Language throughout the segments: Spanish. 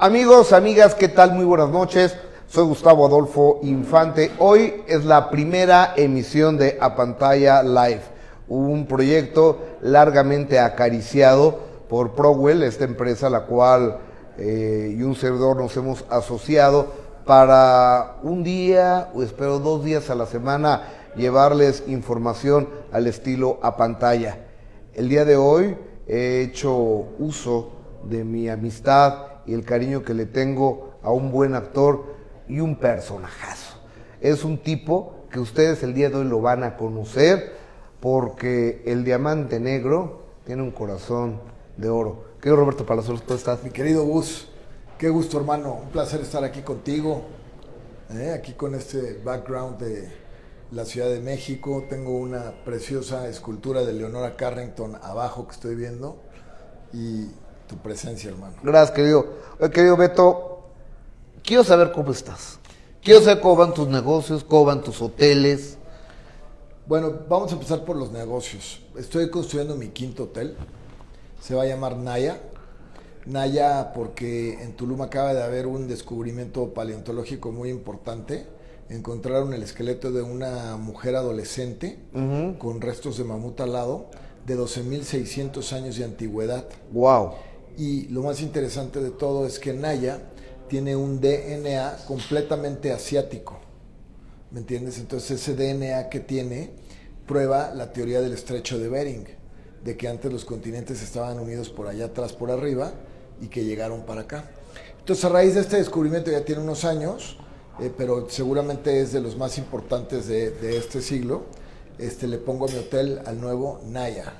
Amigos, amigas, ¿qué tal? Muy buenas noches. Soy Gustavo Adolfo Infante. Hoy es la primera emisión de A Pantalla Live, un proyecto largamente acariciado por Prowell, esta empresa a la cual y un servidor nos hemos asociado para un día, o espero 2 días a la semana, llevarles información al estilo A Pantalla. El día de hoy he hecho uso de mi amistad y el cariño que le tengo a un buen actor y un personajazo. Es un tipo que ustedes el día de hoy lo van a conocer porque el diamante negro tiene un corazón de oro. Querido Roberto Palazuelos, ¿cómo estás? Mi querido Gus, qué gusto, hermano, un placer estar aquí contigo, aquí con este background de la Ciudad de México. Tengo una preciosa escultura de Leonora Carrington abajo que estoy viendo y tu presencia, hermano. Gracias, querido Beto. Quiero saber cómo estás. Quiero saber cómo van tus negocios, cómo van tus hoteles. Bueno, vamos a empezar por los negocios. Estoy construyendo mi quinto hotel. Se va a llamar Naya. Naya porque en Tulum acaba de haber un descubrimiento paleontológico muy importante. Encontraron el esqueleto de una mujer adolescente con restos de mamut al lado de 12.600 años de antigüedad. Wow. Y lo más interesante de todo es que Naya tiene un DNA completamente asiático, ¿me entiendes? Entonces ese DNA que tiene prueba la teoría del estrecho de Bering, de que antes los continentes estaban unidos por allá atrás, por arriba, y que llegaron para acá. Entonces a raíz de este descubrimiento ya tiene unos años, pero seguramente es de los más importantes de este siglo. Le pongo a mi hotel al nuevo Naya.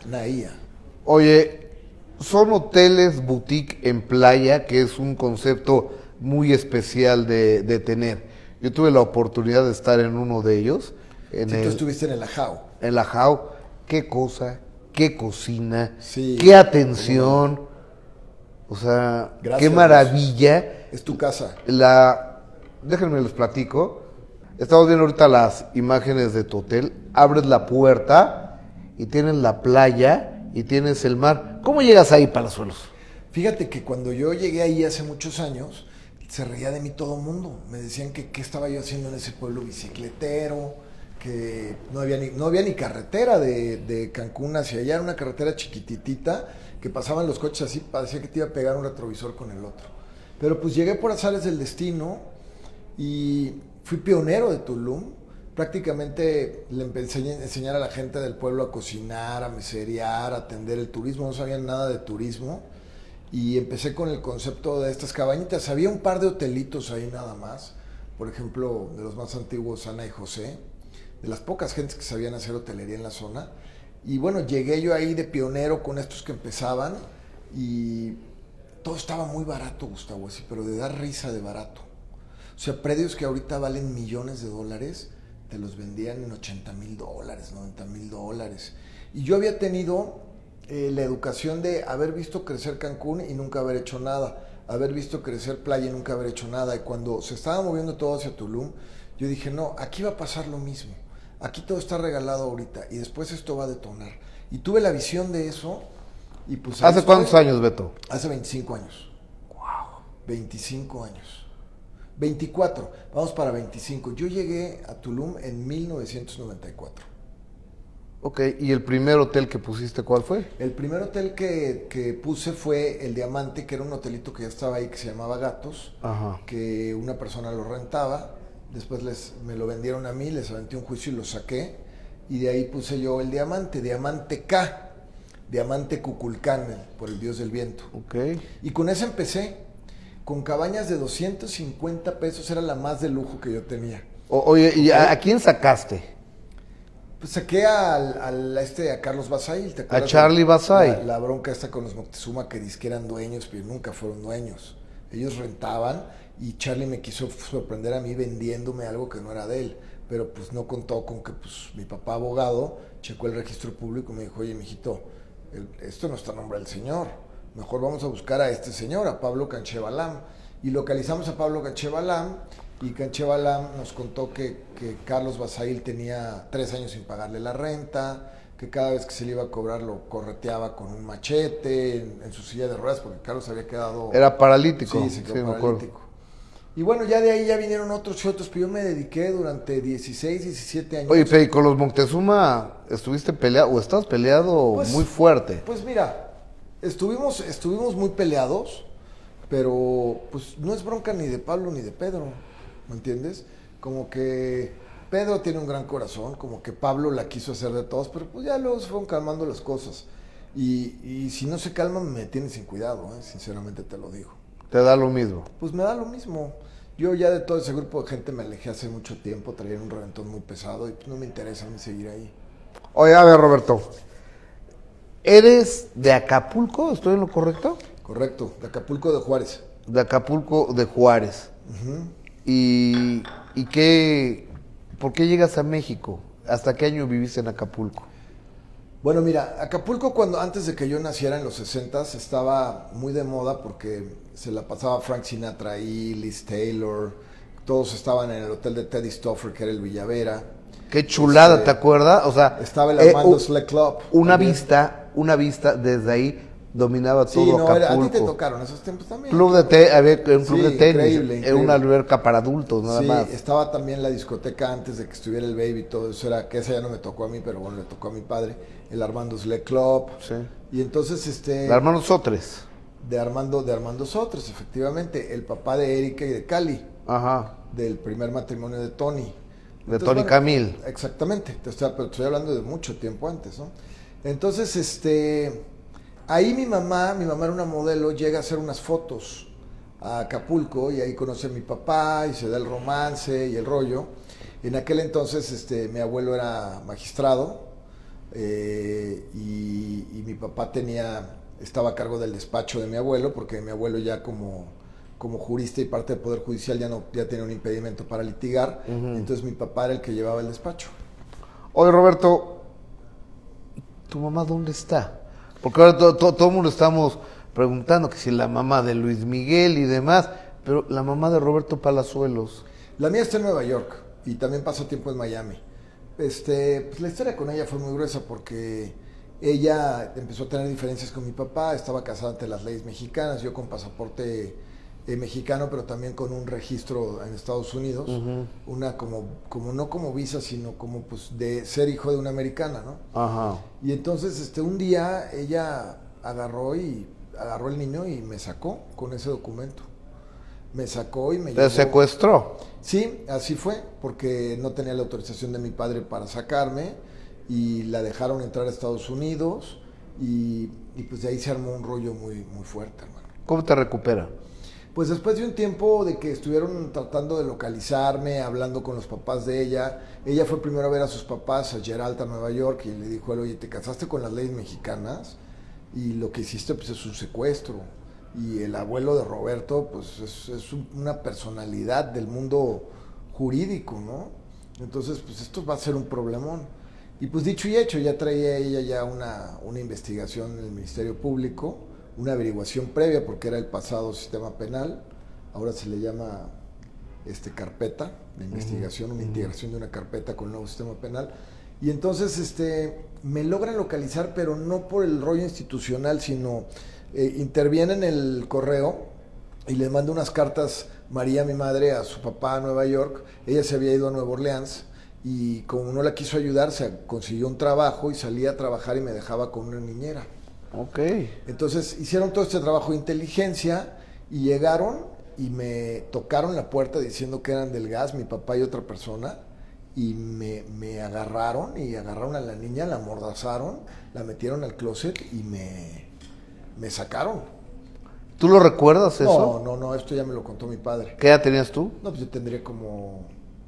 Oye, son hoteles boutique en playa, que es un concepto muy especial de tener. Yo tuve la oportunidad de estar en uno de ellos. Tú estuviste en el Ajao. En la Ajao. Qué cosa, qué cocina, sí, qué atención. O sea, gracias, qué maravilla. Es tu casa. Déjenme les platico. Estamos viendo ahorita las imágenes de tu hotel. Abres la puerta y tienes la playa y tienes el mar. ¿Cómo llegas ahí, Palazuelos? Fíjate que cuando yo llegué ahí hace muchos años, se reía de mí todo el mundo. Me decían que qué estaba yo haciendo en ese pueblo bicicletero, que no había ni carretera de Cancún hacia allá. Era una carretera chiquititita que pasaban los coches así, parecía que te iba a pegar un retrovisor con el otro. Pero pues llegué por azares del destino y fui pionero de Tulum. Prácticamente le empecé a enseñar a la gente del pueblo a cocinar, a meserear, a atender el turismo. No sabían nada de turismo y empecé con el concepto de estas cabañitas. Había un par de hotelitos ahí nada más, por ejemplo, de los más antiguos, Ana y José, de las pocas gentes que sabían hacer hotelería en la zona. Y bueno, llegué yo ahí de pionero con estos que empezaban y todo estaba muy barato, Gustavo, así, pero de dar risa de barato. O sea, predios que ahorita valen millones de dólares, te los vendían en $80,000, $90,000. Y yo había tenido la educación de haber visto crecer Cancún y nunca haber hecho nada, haber visto crecer playa y nunca haber hecho nada. Y cuando se estaba moviendo todo hacia Tulum, yo dije, no, aquí va a pasar lo mismo. Aquí todo está regalado ahorita y después esto va a detonar. Y tuve la visión de eso y pues... ¿Hace cuántos años, Beto? Hace 25 años. Wow. 25 años. 24, vamos para 25. Yo llegué a Tulum en 1994. Ok, ¿y el primer hotel que pusiste cuál fue? El primer hotel que puse fue el Diamante, que era un hotelito que ya estaba ahí, que se llamaba Gatos. Ajá. Que una persona lo rentaba, después me lo vendieron a mí, les aventé un juicio y lo saqué, y de ahí puse yo el Diamante, Diamante K, Diamante Kukulcán, por el dios del viento. Ok. Y con ese empecé. Con cabañas de 250 pesos, era la más de lujo que yo tenía. Oye, ¿y a quién sacaste? Pues saqué a Carlos Basail, ¿te acuerdas? A Charlie Basail. La bronca esta con los Moctezuma, que dizque eran dueños, pero nunca fueron dueños. Ellos rentaban y Charlie me quiso sorprender a mí vendiéndome algo que no era de él. Pero pues no contó con que pues mi papá abogado checó el registro público y me dijo, oye, mijito, esto no está a nombre del señor. Mejor vamos a buscar a este señor, a Pablo Canchevalam. Y localizamos a Pablo Canchevalam y Canchevalam nos contó que Carlos Basail tenía 3 años sin pagarle la renta, que cada vez que se le iba a cobrar lo correteaba con un machete en su silla de ruedas, porque Carlos había quedado... Era paralítico. Sí, se quedó paralítico. Y bueno, ya de ahí ya vinieron otros y otros, pero yo me dediqué durante 16, 17 años. Oye, pero ¿y con los Moctezuma estuviste peleado o estabas peleado Pues, muy fuerte? Pues mira, estuvimos muy peleados, pero pues no es bronca ni de Pablo ni de Pedro, ¿me entiendes? Como que Pedro tiene un gran corazón, como que Pablo la quiso hacer de todos, pero pues ya luego se fueron calmando las cosas. Y si no se calman, me tienen sin cuidado, sinceramente te lo digo. ¿Te da lo mismo? Pues me da lo mismo. Yo ya de todo ese grupo de gente me alejé hace mucho tiempo, traían un reventón muy pesado y pues no me interesa ni seguir ahí. Oye, a ver, Roberto, ¿eres de Acapulco? ¿Estoy en lo correcto? Correcto, de Acapulco de Juárez. De Acapulco de Juárez. ¿Y qué, por qué llegas a México? ¿Hasta qué año viviste en Acapulco? Bueno, mira, Acapulco antes de que yo naciera en los 60s estaba muy de moda porque se la pasaba Frank Sinatra ahí, Liz Taylor, todos estaban en el hotel de Teddy Stoffer, que era el Villavera. Qué chulada, ¿te acuerdas? O sea, estaba el Armando Slack Club. Una vista desde ahí dominaba todo Acapulco. A ti te tocaron esos tiempos también. Había un club de tenis, increíble. Una alberca para adultos, nada más. Sí, estaba también la discoteca antes de que estuviera el Baby, todo eso que esa ya no me tocó a mí, pero bueno, le tocó a mi padre, el Armando Slack Club. Sí. Y entonces De Armando Sotres. De Armando Sotres, efectivamente, el papá de Erika y de Cali. Ajá. Del primer matrimonio de Tony. De Tony Camil. Exactamente, pero estoy hablando de mucho tiempo antes, ¿no? Entonces, ahí mi mamá era una modelo, llega a hacer unas fotos a Acapulco y ahí conoce a mi papá y se da el romance y el rollo. En aquel entonces mi abuelo era magistrado y mi papá estaba a cargo del despacho de mi abuelo, porque mi abuelo ya como jurista y parte del Poder Judicial ya tenía un impedimento para litigar. Entonces mi papá era el que llevaba el despacho. Oye, Roberto, ¿tu mamá dónde está? Porque ahora todo el mundo estamos preguntando que si la mamá de Luis Miguel y demás, pero la mamá de Roberto Palazuelos. La mía está en Nueva York y también pasó tiempo en Miami. Pues la historia con ella fue muy gruesa porque ella empezó a tener diferencias con mi papá, estaba casada ante las leyes mexicanas, yo con pasaporte mexicano, pero también con un registro en Estados Unidos, una como no como visa, sino como pues de ser hijo de una americana, ¿no? Ajá. Y entonces un día ella agarró el niño y me sacó con ese documento. Me sacó y me llevó. ¿Te secuestró? Sí, así fue, porque no tenía la autorización de mi padre para sacarme y la dejaron entrar a Estados Unidos y pues de ahí se armó un rollo muy, muy fuerte, hermano. ¿Cómo te recupera? Pues después de un tiempo de que estuvieron tratando de localizarme, hablando con los papás de ella fue primero a ver a sus papás, a Geralta, Nueva York, y le dijo, oye, te casaste con las leyes mexicanas y lo que hiciste pues es un secuestro. Y el abuelo de Roberto pues es una personalidad del mundo jurídico, ¿no? Entonces pues esto va a ser un problemón. Y pues dicho y hecho, ya traía ella ya una investigación en el Ministerio Público, una averiguación previa porque era el pasado sistema penal, ahora se le llama carpeta de investigación, una integración de una carpeta con el nuevo sistema penal. Y entonces me logran localizar, pero no por el rollo institucional, sino interviene en el correo y le manda unas cartas María, mi madre, a su papá a Nueva York. Ella se había ido a Nueva Orleans y como no la quiso ayudar, se consiguió un trabajo y salía a trabajar y me dejaba con una niñera. Ok. Entonces hicieron todo este trabajo de inteligencia y llegaron y me tocaron la puerta diciendo que eran del gas, mi papá y otra persona, y me agarraron y agarraron a la niña, la amordazaron, la metieron al closet y me sacaron. ¿Tú lo recuerdas eso? No, esto ya me lo contó mi padre. ¿Qué edad tenías tú? No, pues yo tendría como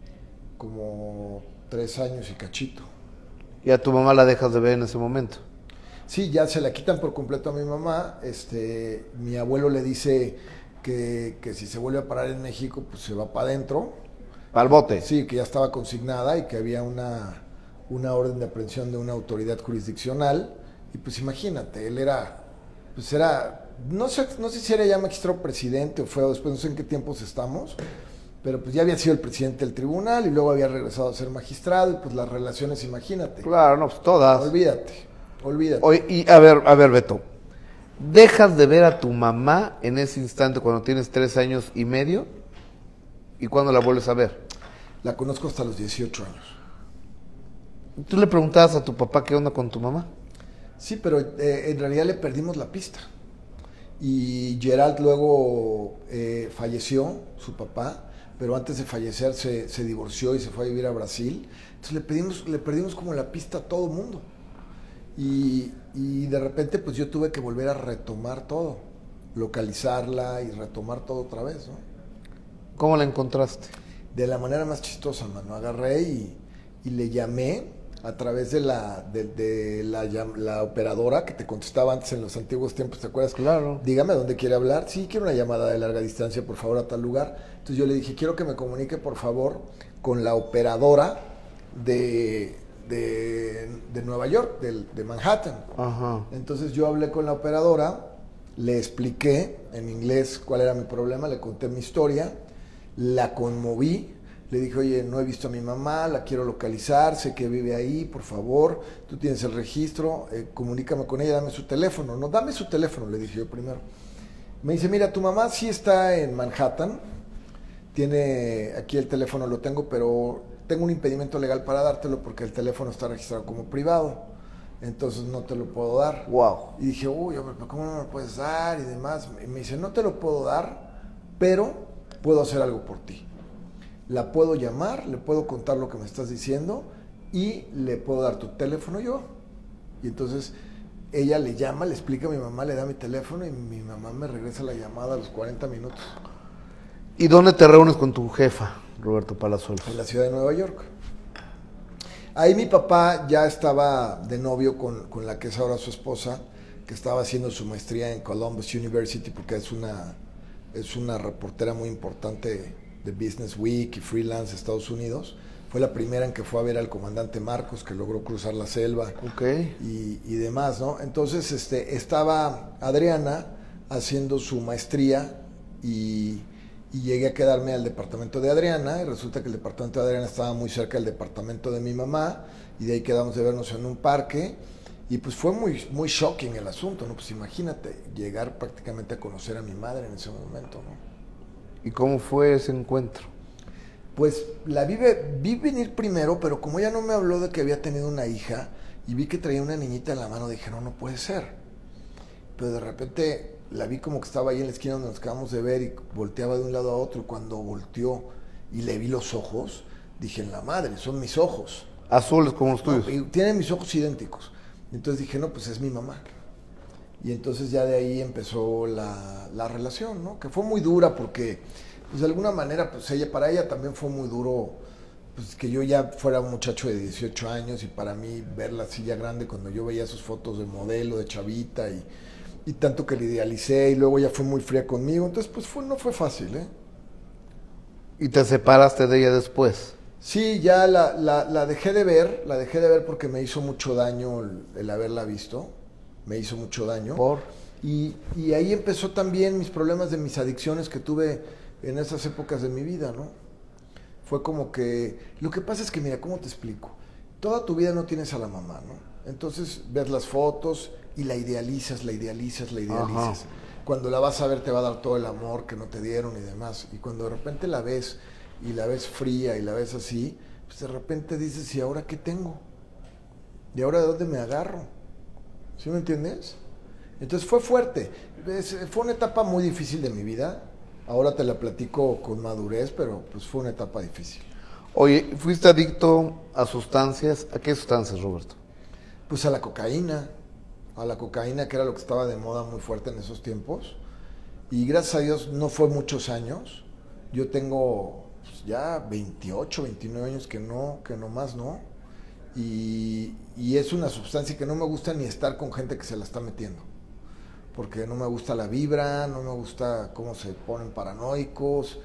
3 años y cachito. ¿Y a tu mamá la dejas de ver en ese momento? Sí, ya se la quitan por completo a mi mamá. Mi abuelo le dice que si se vuelve a parar en México, pues se va para adentro. ¿Al bote? Sí, que ya estaba consignada y que había una orden de aprehensión de una autoridad jurisdiccional. Y pues imagínate, él era, no sé si era ya magistrado presidente o fue después, no sé en qué tiempos estamos, Pero pues ya había sido el presidente del tribunal y luego había regresado a ser magistrado y pues las relaciones, imagínate. Claro, no, pues todas. Olvídate. Oye, y a ver, Beto, ¿dejas de ver a tu mamá en ese instante cuando tienes 3 años y medio? ¿Y cuándo la vuelves a ver? La conozco hasta los 18 años. ¿Tú le preguntabas a tu papá qué onda con tu mamá? Sí, pero en realidad le perdimos la pista. Y Gerald luego falleció, su papá, pero antes de fallecer se divorció y se fue a vivir a Brasil. Entonces le perdimos como la pista a todo el mundo. Y de repente pues yo tuve que volver a retomar todo, localizarla y retomar todo otra vez, ¿no? ¿Cómo la encontraste? De la manera más chistosa, mano. Agarré y le llamé a través de la operadora que te contestaba antes en los antiguos tiempos, ¿te acuerdas? Claro. Dígame a dónde quiere hablar. Sí, quiero una llamada de larga distancia, por favor, a tal lugar. Entonces yo le dije, quiero que me comunique, por favor, con la operadora de Nueva York, de Manhattan. Ajá. Entonces yo hablé con la operadora, le expliqué en inglés cuál era mi problema, le conté mi historia, la conmoví. Le dije, oye, no he visto a mi mamá, la quiero localizar, sé que vive ahí, por favor, tú tienes el registro, comunícame con ella, dame su teléfono. No, dame su teléfono, le dije yo primero. Me dice, mira, tu mamá sí está en Manhattan, tiene aquí el teléfono, lo tengo, pero tengo un impedimento legal para dártelo porque el teléfono está registrado como privado, entonces no te lo puedo dar. Wow. Y dije, uy, hombre, ¿cómo no me lo puedes dar? Y demás. Y me dice, no te lo puedo dar, pero puedo hacer algo por ti. La puedo llamar, le puedo contar lo que me estás diciendo y le puedo dar tu teléfono yo. Y entonces ella le llama, le explica a mi mamá, le da mi teléfono y mi mamá me regresa la llamada a los 40 minutos. ¿Y dónde te reúnes con tu jefa, Roberto Palazuelos? En la ciudad de Nueva York. Ahí mi papá ya estaba de novio con la que es ahora su esposa, que estaba haciendo su maestría en Columbus University porque es una reportera muy importante de Business Week y freelance de Estados Unidos. Fue la primera en que fue a ver al comandante Marcos, que logró cruzar la selva. Okay. y demás, ¿no? Entonces estaba Adriana haciendo su maestría y llegué a quedarme al departamento de Adriana y resulta que el departamento de Adriana estaba muy cerca del departamento de mi mamá y de ahí quedamos de vernos en un parque y pues fue muy, muy shocking el asunto, ¿no? Pues imagínate llegar prácticamente a conocer a mi madre en ese momento, ¿no? ¿Y cómo fue ese encuentro? Pues la vi venir primero, pero como ella no me habló de que había tenido una hija y vi que traía una niñita en la mano, dije, no puede ser. Pero de repente la vi como que estaba ahí en la esquina donde nos acabamos de ver y volteaba de un lado a otro. Cuando volteó y le vi los ojos, dije, en la madre, son mis ojos. Azules como los tuyos. No, tienen mis ojos idénticos. Entonces dije, no, pues es mi mamá. Y entonces ya de ahí empezó la relación, ¿no? Que fue muy dura porque, pues de alguna manera, pues para ella también fue muy duro, pues que yo ya fuera un muchacho de 18 años y para mí verla así ya grande cuando yo veía sus fotos de modelo, de chavita y tanto que la idealicé y luego ella fue muy fría conmigo, entonces pues no fue fácil, ¿eh? ¿Y te separaste de ella después? Sí, ya la dejé de ver porque me hizo mucho daño el haberla visto. Me hizo mucho daño. ¿Por? Y ahí empezó también mis problemas de mis adicciones que tuve en esas épocas de mi vida, ¿no? Fue como que... Lo que pasa es que, mira, ¿cómo te explico? Toda tu vida no tienes a la mamá, ¿no? Entonces ves las fotos y la idealizas. Ajá. Cuando la vas a ver te va a dar todo el amor que no te dieron y demás. Y cuando de repente la ves y la ves fría y la ves así, pues de repente dices, ¿y ahora qué tengo? ¿Y ahora de dónde me agarro? ¿Sí me entiendes? Entonces fue fuerte. Fue una etapa muy difícil de mi vida. Ahora te la platico con madurez, pero pues fue una etapa difícil. Oye, ¿fuiste adicto a sustancias? ¿A qué sustancias, Roberto? Pues a la cocaína, que era lo que estaba de moda muy fuerte en esos tiempos. Y gracias a Dios no fue muchos años. Yo tengo pues, ya 28, 29 años que no más no. Y es una sustancia que no me gusta ni estar con gente que se la está metiendo. Porque no me gusta la vibra, no me gusta cómo se ponen paranoicos.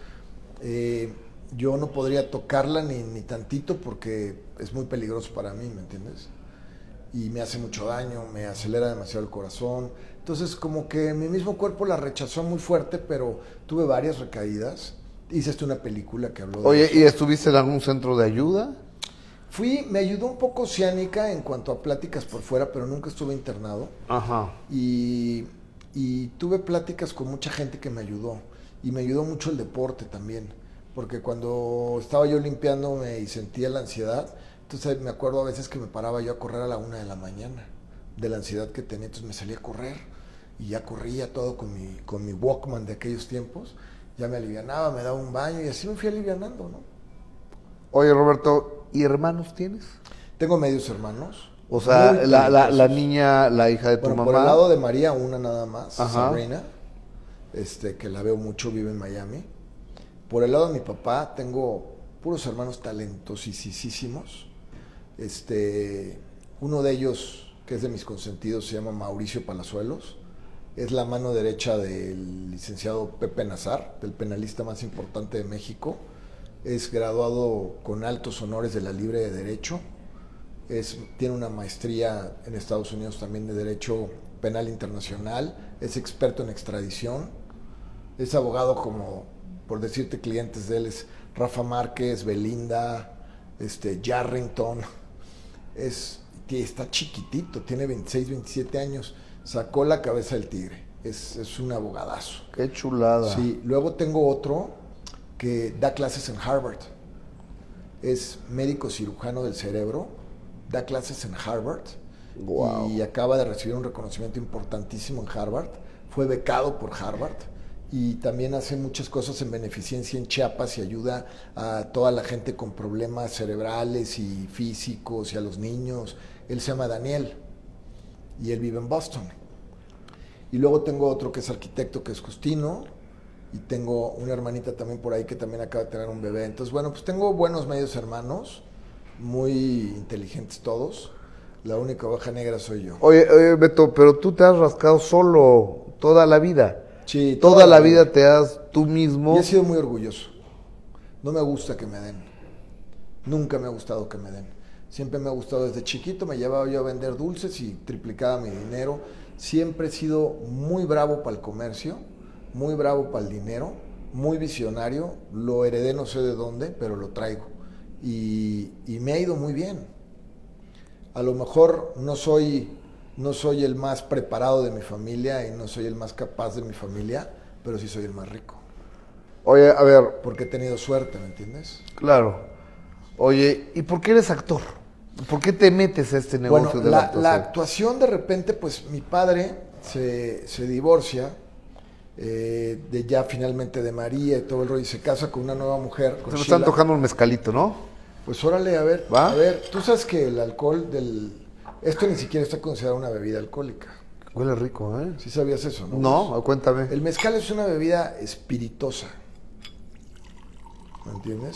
Yo no podría tocarla ni tantito porque es muy peligroso para mí, ¿me entiendes? Y me hace mucho daño, me acelera demasiado el corazón. Entonces como que mi mismo cuerpo la rechazó muy fuerte, pero tuve varias recaídas Hice hasta una película que habló de Oye, eso. ¿y estuviste en algún centro de ayuda? Me ayudó un poco Oceánica en cuanto a pláticas por fuera, pero nunca estuve internado. Ajá. Y tuve pláticas con mucha gente que me ayudó. Y me ayudó mucho el deporte también. Porque cuando estaba yo limpiándome y sentía la ansiedad, entonces me acuerdo a veces que me paraba yo a correr a la 1 de la mañana, de la ansiedad que tenía. Entonces me salía a correr y ya corría todo con mi Walkman de aquellos tiempos. Ya me alivianaba, me daba un baño y así me fui alivianando, ¿no? Oye, Roberto, ¿y hermanos tienes? Tengo medios hermanos. O sea, muy la talentosos. niña, la hija de tu Bueno, mamá. por el lado de María, una nada más, Ajá. Sabrina, que la veo mucho, vive en Miami. Por el lado de mi papá, tengo puros hermanos talentosísimos. Uno de ellos, que es de mis consentidos, se llama Mauricio Palazuelos. Es la mano derecha del licenciado Pepe Nazar, del penalista más importante de México. Es graduado con altos honores de la Libre de Derecho. Tiene una maestría en Estados Unidos también de Derecho Penal Internacional. Es experto en extradición. Es abogado como, por decirte, clientes de él es Rafa Márquez, Belinda, Yarrington. Está chiquitito, tiene 26, 27 años. Sacó la cabeza del tigre. Es un abogadazo. Qué chulada. Sí, luego tengo otro que da clases en Harvard. Es médico cirujano del cerebro, da clases en Harvard. Wow. Y acaba de recibir un reconocimiento importantísimo en Harvard. Fue becado por Harvard y también hace muchas cosas en beneficencia en Chiapas y ayuda a toda la gente con problemas cerebrales y físicos y a los niños. Él se llama Daniel y él vive en Boston. Y luego tengo otro que es arquitecto, que es Justino, y tengo una hermanita también por ahí que también acaba de tener un bebé. Entonces, bueno, pues tengo buenos medios hermanos, muy inteligentes todos. La única oveja negra soy yo. Oye, Beto, pero tú te has rascado solo toda la vida. Sí, Toda la vida te has tú mismo. Y he sido muy orgulloso. No me gusta que me den. Nunca me ha gustado que me den. Siempre me ha gustado desde chiquito, me llevaba yo a vender dulces y triplicaba mi dinero. Siempre he sido muy bravo para el comercio, muy bravo para el dinero, muy visionario. Lo heredé no sé de dónde, pero lo traigo. Y me ha ido muy bien. A lo mejor no soy el más preparado de mi familia y no soy el más capaz de mi familia, pero sí soy el más rico. Oye, a ver. Porque he tenido suerte, ¿me entiendes? Claro. Oye, ¿y por qué eres actor? ¿Por qué te metes a este negocio Bueno, de la actuación? La actuación de repente, pues mi padre se divorcia de ya finalmente de María y todo el rollo y se casa con una nueva mujer. Con Se me Sheila. están tocando un mezcalito, ¿no? Pues órale, ¿Va? a ver, tú sabes que el alcohol esto ni siquiera está considerado una bebida alcohólica. Huele rico, ¿eh? ¿Sí sabías eso, no? No, cuéntame. El mezcal es una bebida espirituosa. ¿Me entiendes?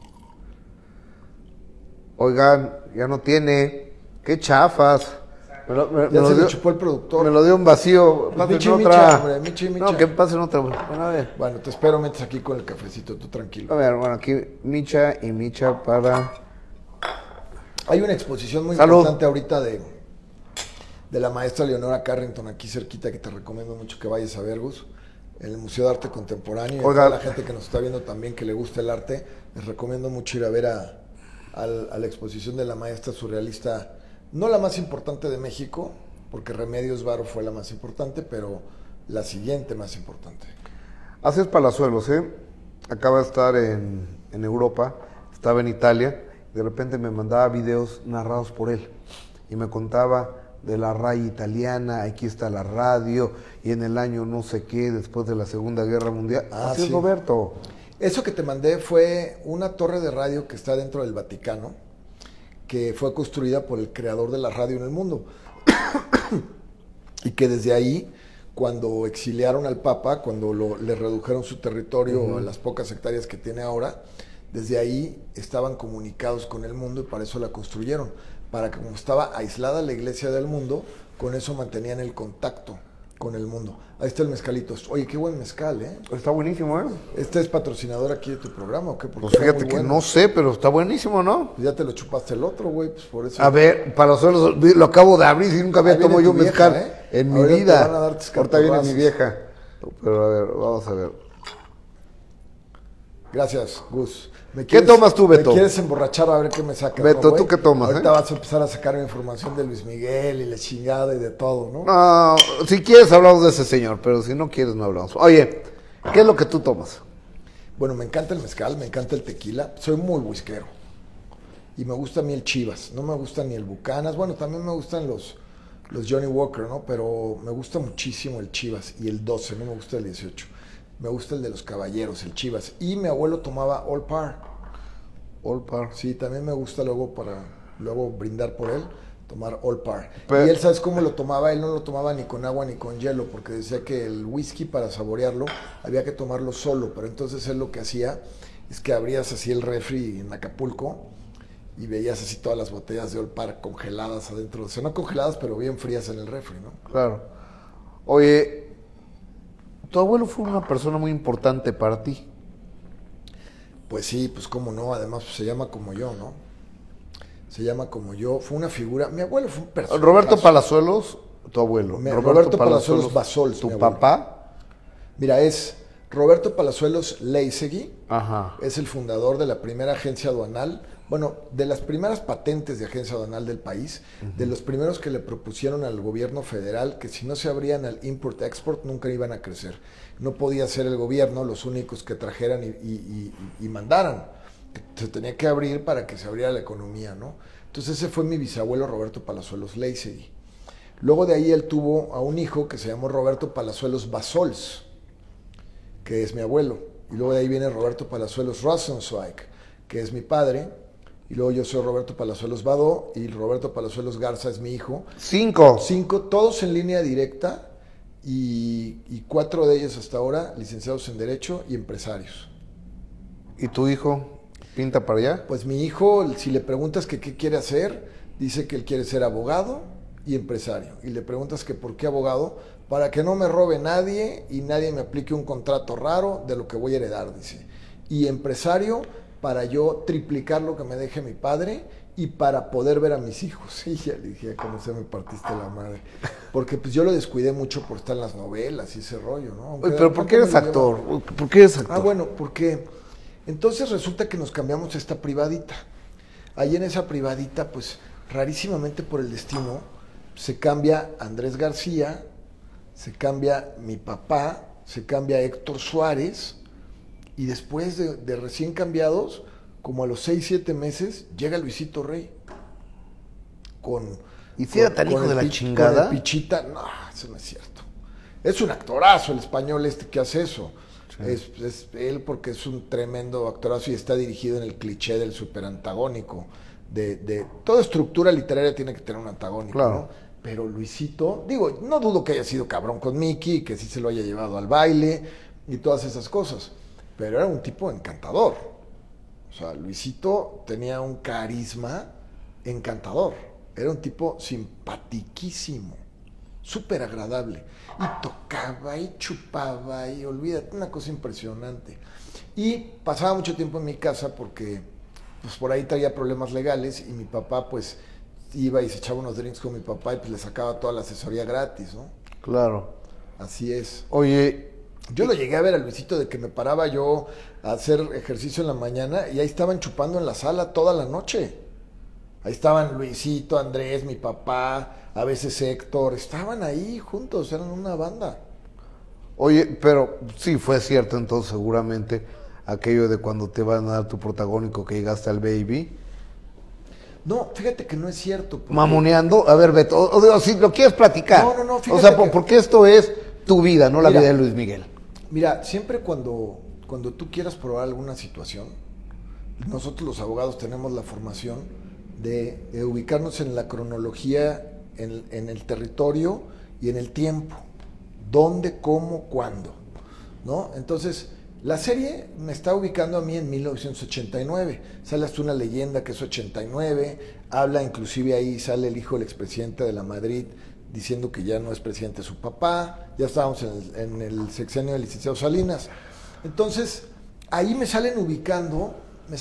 Oigan, ya no tiene. Qué chafas. Ya se lo chupó el productor. Me lo dio un vacío. Pasen Michi, otra. micha, hombre, michi, micha. No, que pasen otra. Bueno, a ver. Bueno, te espero mientras aquí con el cafecito, tú tranquilo. A ver, bueno, aquí Micha y Micha para... Hay una exposición muy Salud. importante ahorita de la maestra Leonora Carrington, aquí cerquita, que te recomiendo mucho que vayas a ver, Gus, en el Museo de Arte Contemporáneo. Y a Oiga. toda la gente que nos está viendo también, que le gusta el arte, les recomiendo mucho ir a ver a la exposición de la maestra surrealista, no la más importante de México, porque Remedios Varo fue la más importante, pero la siguiente más importante. Así es Palazuelos, ¿eh? Acaba de estar en Europa, estaba en Italia, de repente me mandaba videos narrados por él y me contaba de la RAI italiana, aquí está la radio, y en el año no sé qué, después de la Segunda Guerra Mundial. Así es, sí. Roberto. Eso que te mandé fue una torre de radio que está dentro del Vaticano, que fue construida por el creador de la radio en el mundo. Y que desde ahí, cuando exiliaron al Papa, cuando le redujeron su territorio a las pocas hectáreas que tiene ahora, desde ahí estaban comunicados con el mundo y para eso la construyeron. Para que como estaba aislada la iglesia del mundo, con eso mantenían el contacto con el mundo. Ahí está el mezcalito. Oye, qué buen mezcal, ¿eh? Está buenísimo, ¿eh? ¿Este es patrocinador aquí de tu programa o qué? Porque Pues está fíjate muy que bueno. no sé, pero está buenísimo, ¿no? Pues ya te lo chupaste el otro, güey, pues por eso. A ver, Palazuelos, lo acabo de abrir y nunca había Ahí viene tomado yo tu un vieja, mezcal en mi Ahorita te vida. van a dar tus Ahorita viene mi cartorrazos. vieja. Pero a ver, vamos a ver. Gracias, Gus. ¿Qué tomas tú, Beto? ¿Me quieres emborrachar a ver qué me sacas? Beto, ¿no, ¿tú qué tomas? Ahorita vas a empezar a sacarme información de Luis Miguel y la chingada y de todo, ¿no? No, si quieres hablamos de ese señor, pero si no quieres no hablamos. Oye, ¿qué es lo que tú tomas? Bueno, me encanta el mezcal, me encanta el tequila. Soy muy whiskero. Y me gusta a mí el Chivas. No me gusta ni el Bucanas. Bueno, también me gustan los Johnny Walker, ¿no? Pero me gusta muchísimo el Chivas y el 12, no me gusta el 18. Me gusta el de los caballeros, el Chivas. Y mi abuelo tomaba All Par. All Par. Sí, también me gusta luego para brindar por él, tomar All Par. Pero, y él, ¿sabes cómo lo tomaba? Él no lo tomaba ni con agua ni con hielo, porque decía que el whisky para saborearlo había que tomarlo solo. Pero entonces él lo que hacía es que abrías así el refri en Acapulco y veías así todas las botellas de All Par congeladas adentro. O sea, no congeladas, pero bien frías en el refri, ¿no? Claro. Oye, tu abuelo fue una persona muy importante para ti. Pues sí, pues cómo no, además pues, se llama como yo, ¿no? Se llama como yo, fue una figura, mi abuelo fue un personaje. Roberto Palazuelos, tu abuelo. Roberto Palazuelos Basols, tu papá. Mira, es Roberto Palazuelos Leisegui, Ajá. es el fundador de la primera agencia aduanal, bueno, de las primeras patentes de agencia aduanal del país, de los primeros que le propusieron al gobierno federal que si no se abrían al import-export nunca iban a crecer. No podía ser el gobierno los únicos que trajeran y mandaran. Se tenía que abrir para que se abriera la economía, ¿no? Entonces ese fue mi bisabuelo Roberto Palazuelos Leisegui. Luego de ahí él tuvo a un hijo que se llamó Roberto Palazuelos Basols, que es mi abuelo. Y luego de ahí viene Roberto Palazuelos Rosenzweig, que es mi padre. Y luego yo soy Roberto Palazuelos Badó y Roberto Palazuelos Garza es mi hijo. 5, todos en línea directa y 4 de ellos hasta ahora licenciados en Derecho y empresarios. ¿Y tu hijo pinta para allá? Pues mi hijo, si le preguntas que qué quiere hacer, dice que él quiere ser abogado y empresario. Y le preguntas que por qué abogado, para que no me robe nadie y nadie me aplique un contrato raro de lo que voy a heredar, dice. Y empresario, para yo triplicar lo que me deje mi padre y para poder ver a mis hijos. Y ya le dije, ¿cómo se me partiste la madre? Porque pues yo lo descuidé mucho por estar en las novelas y ese rollo, ¿no? Oye, pero ¿por qué eres actor? ¿Por qué eres actor? Ah, bueno, porque entonces resulta que nos cambiamos a esta privadita. Ahí en esa privadita, pues rarísimamente por el destino, se cambia Andrés García, se cambia mi papá, se cambia Héctor Suárez, y después de recién cambiados, como a los 6, 7 meses, llega Luisito Rey. ¿Y si era tan hijo de la chingada? Con el Pichita, no, eso no es cierto. Es un actorazo el español este que hace eso. Sí. Es él porque es un tremendo actorazo y está dirigido en el cliché del superantagónico. De toda estructura literaria tiene que tener un antagónico, claro, ¿no? Pero Luisito, digo, no dudo que haya sido cabrón con Mickey, que sí se lo haya llevado al baile y todas esas cosas. Pero era un tipo encantador. O sea, Luisito tenía un carisma encantador. Era un tipo simpatiquísimo, súper agradable. Y tocaba y chupaba y olvídate, una cosa impresionante. Y pasaba mucho tiempo en mi casa porque pues por ahí traía problemas legales y mi papá pues iba y se echaba unos drinks con mi papá y pues le sacaba toda la asesoría gratis, ¿no? Claro. Así es. Oye, yo lo llegué a ver al Luisito de que me paraba yo a hacer ejercicio en la mañana y ahí estaban chupando en la sala toda la noche. Ahí estaban Luisito, Andrés, mi papá, a veces Héctor, estaban ahí juntos, eran una banda. Oye, pero sí fue cierto entonces seguramente aquello de cuando te van a dar tu protagónico que llegaste al Baby. No, fíjate que no es cierto. Porque... Mamoneando, a ver Beto, o si lo quieres platicar. No, fíjate. O sea, porque esto es tu vida, no la vida de Luis Miguel. Mira, siempre cuando tú quieras probar alguna situación, nosotros los abogados tenemos la formación de ubicarnos en la cronología, en el territorio y en el tiempo. ¿Dónde, cómo, cuándo? ¿No? Entonces, la serie me está ubicando a mí en 1989. Sale hasta una leyenda que es 89. Habla, inclusive ahí sale el hijo del expresidente de la Madrid diciendo que ya no es presidente su papá. Ya estábamos en el sexenio del licenciado Salinas. Entonces, ahí me salen ubicando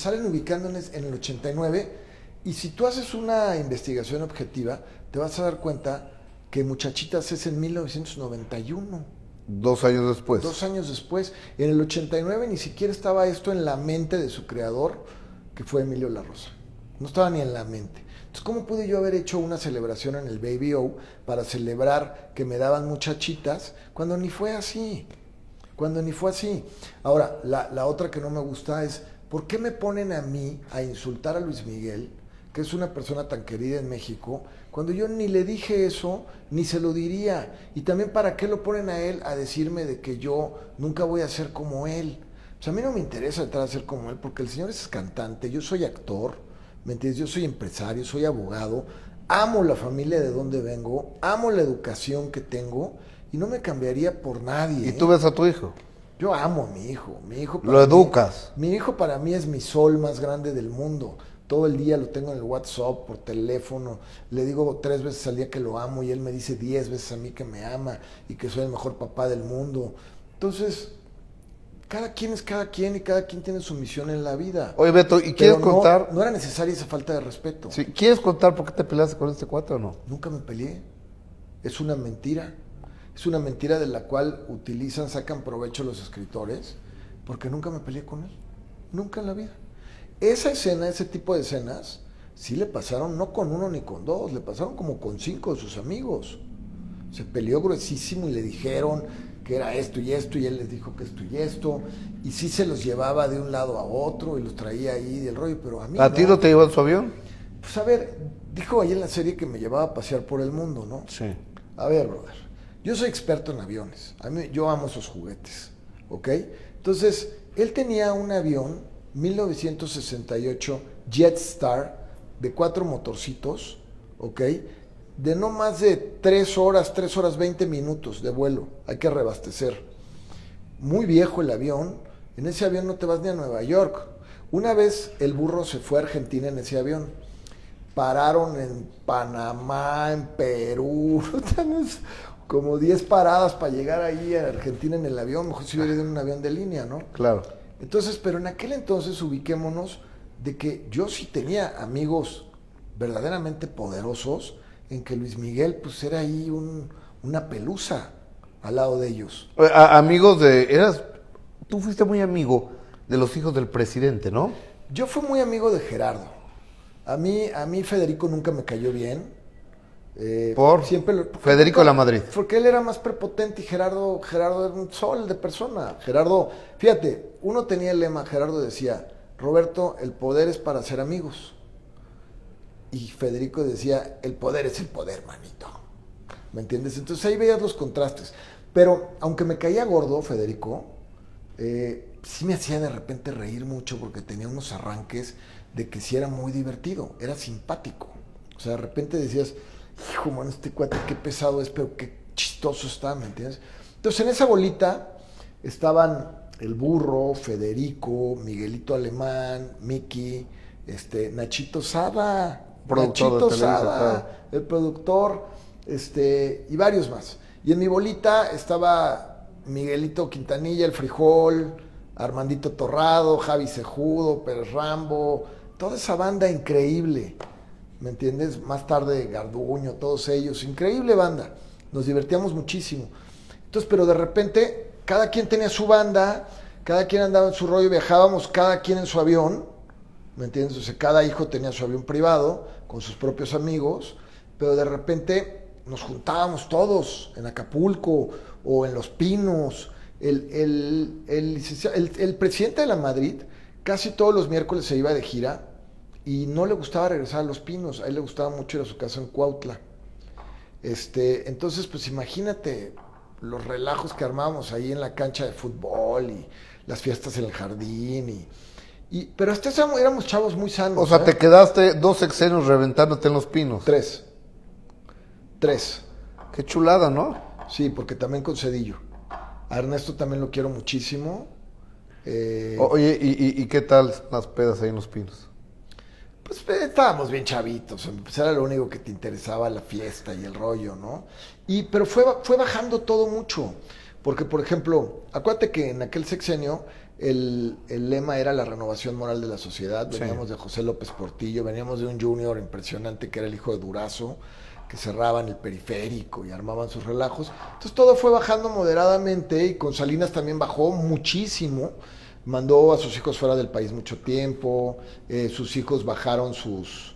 en el 89. Y si tú haces una investigación objetiva, te vas a dar cuenta que Muchachitas es en 1991. 2 años después. 2 años después. En el 89 ni siquiera estaba esto en la mente de su creador, que fue Emilio La Rosa. No estaba ni en la mente. Entonces, ¿cómo pude yo haber hecho una celebración en el Baby O para celebrar que me daban muchachitas cuando ni fue así? Cuando ni fue así. Ahora, la otra que no me gusta es, ¿por qué me ponen a mí a insultar a Luis Miguel, que es una persona tan querida en México, cuando yo ni le dije eso, ni se lo diría? Y también, ¿para qué lo ponen a él a decirme de que yo nunca voy a ser como él? Pues a mí no me interesa entrar a ser como él, porque el señor es cantante, yo soy actor, ¿me entiendes? Yo soy empresario, soy abogado, amo la familia de donde vengo, amo la educación que tengo y no me cambiaría por nadie. ¿Y tú ves a tu hijo? Yo amo a mi hijo. Mi hijo ¿Lo educas? Mi hijo para mí es mi sol más grande del mundo. Todo el día lo tengo en el WhatsApp, por teléfono. Le digo 3 veces al día que lo amo y él me dice 10 veces a mí que me ama y que soy el mejor papá del mundo. Entonces, cada quien es cada quien y cada quien tiene su misión en la vida. Oye, Beto, ¿y quieres contar? No era necesaria esa falta de respeto. Sí, ¿quieres contar por qué te peleaste con este cuate o no? Nunca me peleé. Es una mentira. Es una mentira de la cual sacan provecho los escritores, porque nunca me peleé con él. Nunca en la vida. Esa escena, ese tipo de escenas, sí le pasaron no con 1 ni con 2, le pasaron como con 5 de sus amigos. Se peleó gruesísimo y le dijeron que era esto, y él les dijo que esto y esto, y sí se los llevaba de un lado a otro y los traía ahí del rollo, pero a mí ¿A ti no te llevó en su avión? Pues a ver, dijo ahí en la serie que me llevaba a pasear por el mundo, ¿no? Sí. A ver, brother, yo soy experto en aviones, yo amo esos juguetes, ¿ok? Entonces, él tenía un avión 1968 Jetstar de 4 motorcitos, ¿ok? De no más de 3 horas 20 minutos de vuelo, hay que reabastecer. Muy viejo el avión, en ese avión no te vas ni a Nueva York. Una vez el burro se fue a Argentina en ese avión, pararon en Panamá, en Perú, como 10 paradas para llegar ahí a Argentina en el avión, mejor si hubiera ido en un avión de línea, ¿no? Claro. Entonces, pero en aquel entonces ubiquémonos de que yo sí tenía amigos verdaderamente poderosos, en que Luis Miguel pues era ahí una pelusa al lado de ellos. Amigos tú fuiste muy amigo de los hijos del presidente, ¿no? Yo fui muy amigo de Gerardo. A mí Federico nunca me cayó bien. Federico de la Madrid. Porque él era más prepotente y Gerardo era un sol de persona. Gerardo, fíjate, uno tenía el lema, Gerardo decía, Roberto, el poder es para ser amigos. Y Federico decía, el poder es el poder, manito. ¿Me entiendes? Entonces ahí veías los contrastes. Pero aunque me caía gordo Federico, sí me hacía de repente reír mucho porque tenía unos arranques de que sí era muy divertido, era simpático. O sea, de repente decías, hijo, mano, este cuate qué pesado es, pero qué chistoso está, ¿me entiendes? Entonces en esa bolita estaban el burro, Federico, Miguelito Alemán, Miki, Nachito Sada, el productor, y varios más. Y en mi bolita estaba Miguelito Quintanilla, el Frijol, Armandito Torrado, Javi Sejudo, Pérez Rambo, toda esa banda increíble, ¿me entiendes? Más tarde Garduño, todos ellos, increíble banda, nos divertíamos muchísimo. Entonces, pero de repente, cada quien tenía su banda, cada quien andaba en su rollo, viajábamos cada quien en su avión, ¿me entiendes? O sea, cada hijo tenía su avión privado, con sus propios amigos, pero de repente nos juntábamos todos en Acapulco o en Los Pinos. El presidente de la Madrid casi todos los miércoles se iba de gira y no le gustaba regresar a Los Pinos, a él le gustaba mucho ir a su casa en Cuautla. Entonces, pues imagínate los relajos que armábamos ahí en la cancha de fútbol y las fiestas en el jardín pero hasta eso éramos chavos muy sanos. O sea, te quedaste 2 sexenios reventándote en Los Pinos. 3. Qué chulada, ¿no? Sí, porque también con Cedillo. A Ernesto también lo quiero muchísimo. Oye, ¿y qué tal las pedas ahí en Los Pinos? Pues estábamos bien chavitos, pues era lo único que te interesaba, la fiesta y el rollo, ¿no? Pero fue bajando todo mucho, porque por ejemplo, acuérdate que en aquel sexenio el lema era la renovación moral de la sociedad, veníamos de José López Portillo, veníamos de un junior impresionante que era el hijo de Durazo, que cerraban el periférico y armaban sus relajos. Entonces todo fue bajando moderadamente y con Salinas también bajó muchísimo. Mandó a sus hijos fuera del país mucho tiempo, sus hijos bajaron sus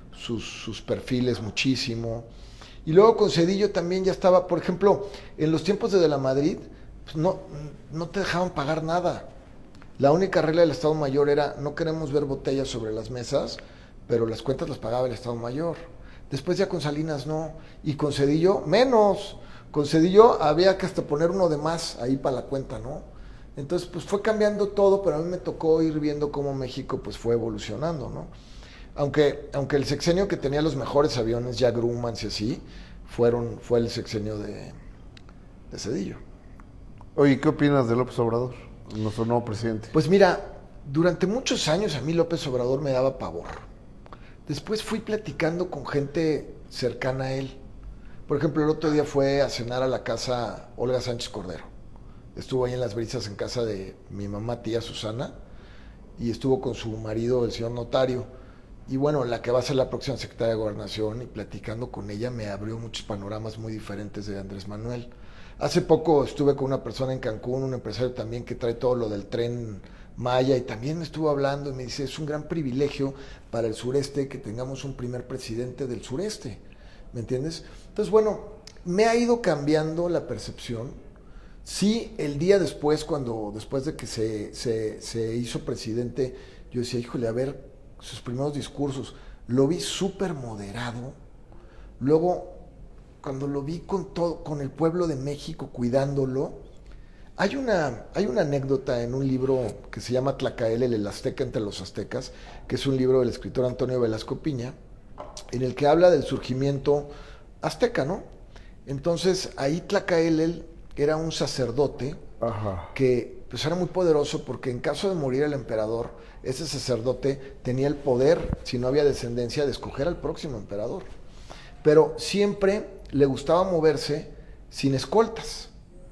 perfiles muchísimo. Y luego con Zedillo también ya estaba, por ejemplo, en los tiempos de la Madrid, pues no te dejaban pagar nada. La única regla del Estado Mayor era, no queremos ver botellas sobre las mesas, pero las cuentas las pagaba el Estado Mayor. Después ya con Salinas no, y con Zedillo menos. Con Zedillo había que hasta poner uno de más ahí para la cuenta, ¿no? Entonces pues fue cambiando todo, pero a mí me tocó ir viendo cómo México pues fue evolucionando, ¿no? Aunque el sexenio que tenía los mejores aviones, ya Grumman y así, fue el sexenio de Zedillo. Oye, ¿qué opinas de López Obrador, nuestro nuevo presidente? Pues mira, durante muchos años a mí López Obrador me daba pavor. Después fui platicando con gente cercana a él. Por ejemplo, el otro día fue a cenar a la casa Olga Sánchez Cordero. Estuvo ahí en Las Brisas en casa de mi mamá, tía Susana, y estuvo con su marido, el señor notario. Y bueno, la que va a ser la próxima secretaria de Gobernación, y platicando con ella me abrió muchos panoramas muy diferentes de Andrés Manuel. Hace poco estuve con una persona en Cancún, un empresario también que trae todo lo del Tren Maya, y también me estuvo hablando y me dice, es un gran privilegio para el sureste que tengamos un primer presidente del sureste, ¿me entiendes? Entonces, bueno, me ha ido cambiando la percepción. Sí, el día después, después de que se hizo presidente, yo decía, híjole, a ver, sus primeros discursos, lo vi súper moderado. Luego, cuando lo vi con el pueblo de México cuidándolo, hay una anécdota en un libro que se llama Tlacael, el Azteca entre los aztecas, que es un libro del escritor Antonio Velasco Piña, en el que habla del surgimiento azteca, ¿no? Entonces, ahí Tlacael era un sacerdote. Ajá. Que pues era muy poderoso porque en caso de morir el emperador, ese sacerdote tenía el poder, si no había descendencia, de escoger al próximo emperador. Pero siempre le gustaba moverse sin escoltas.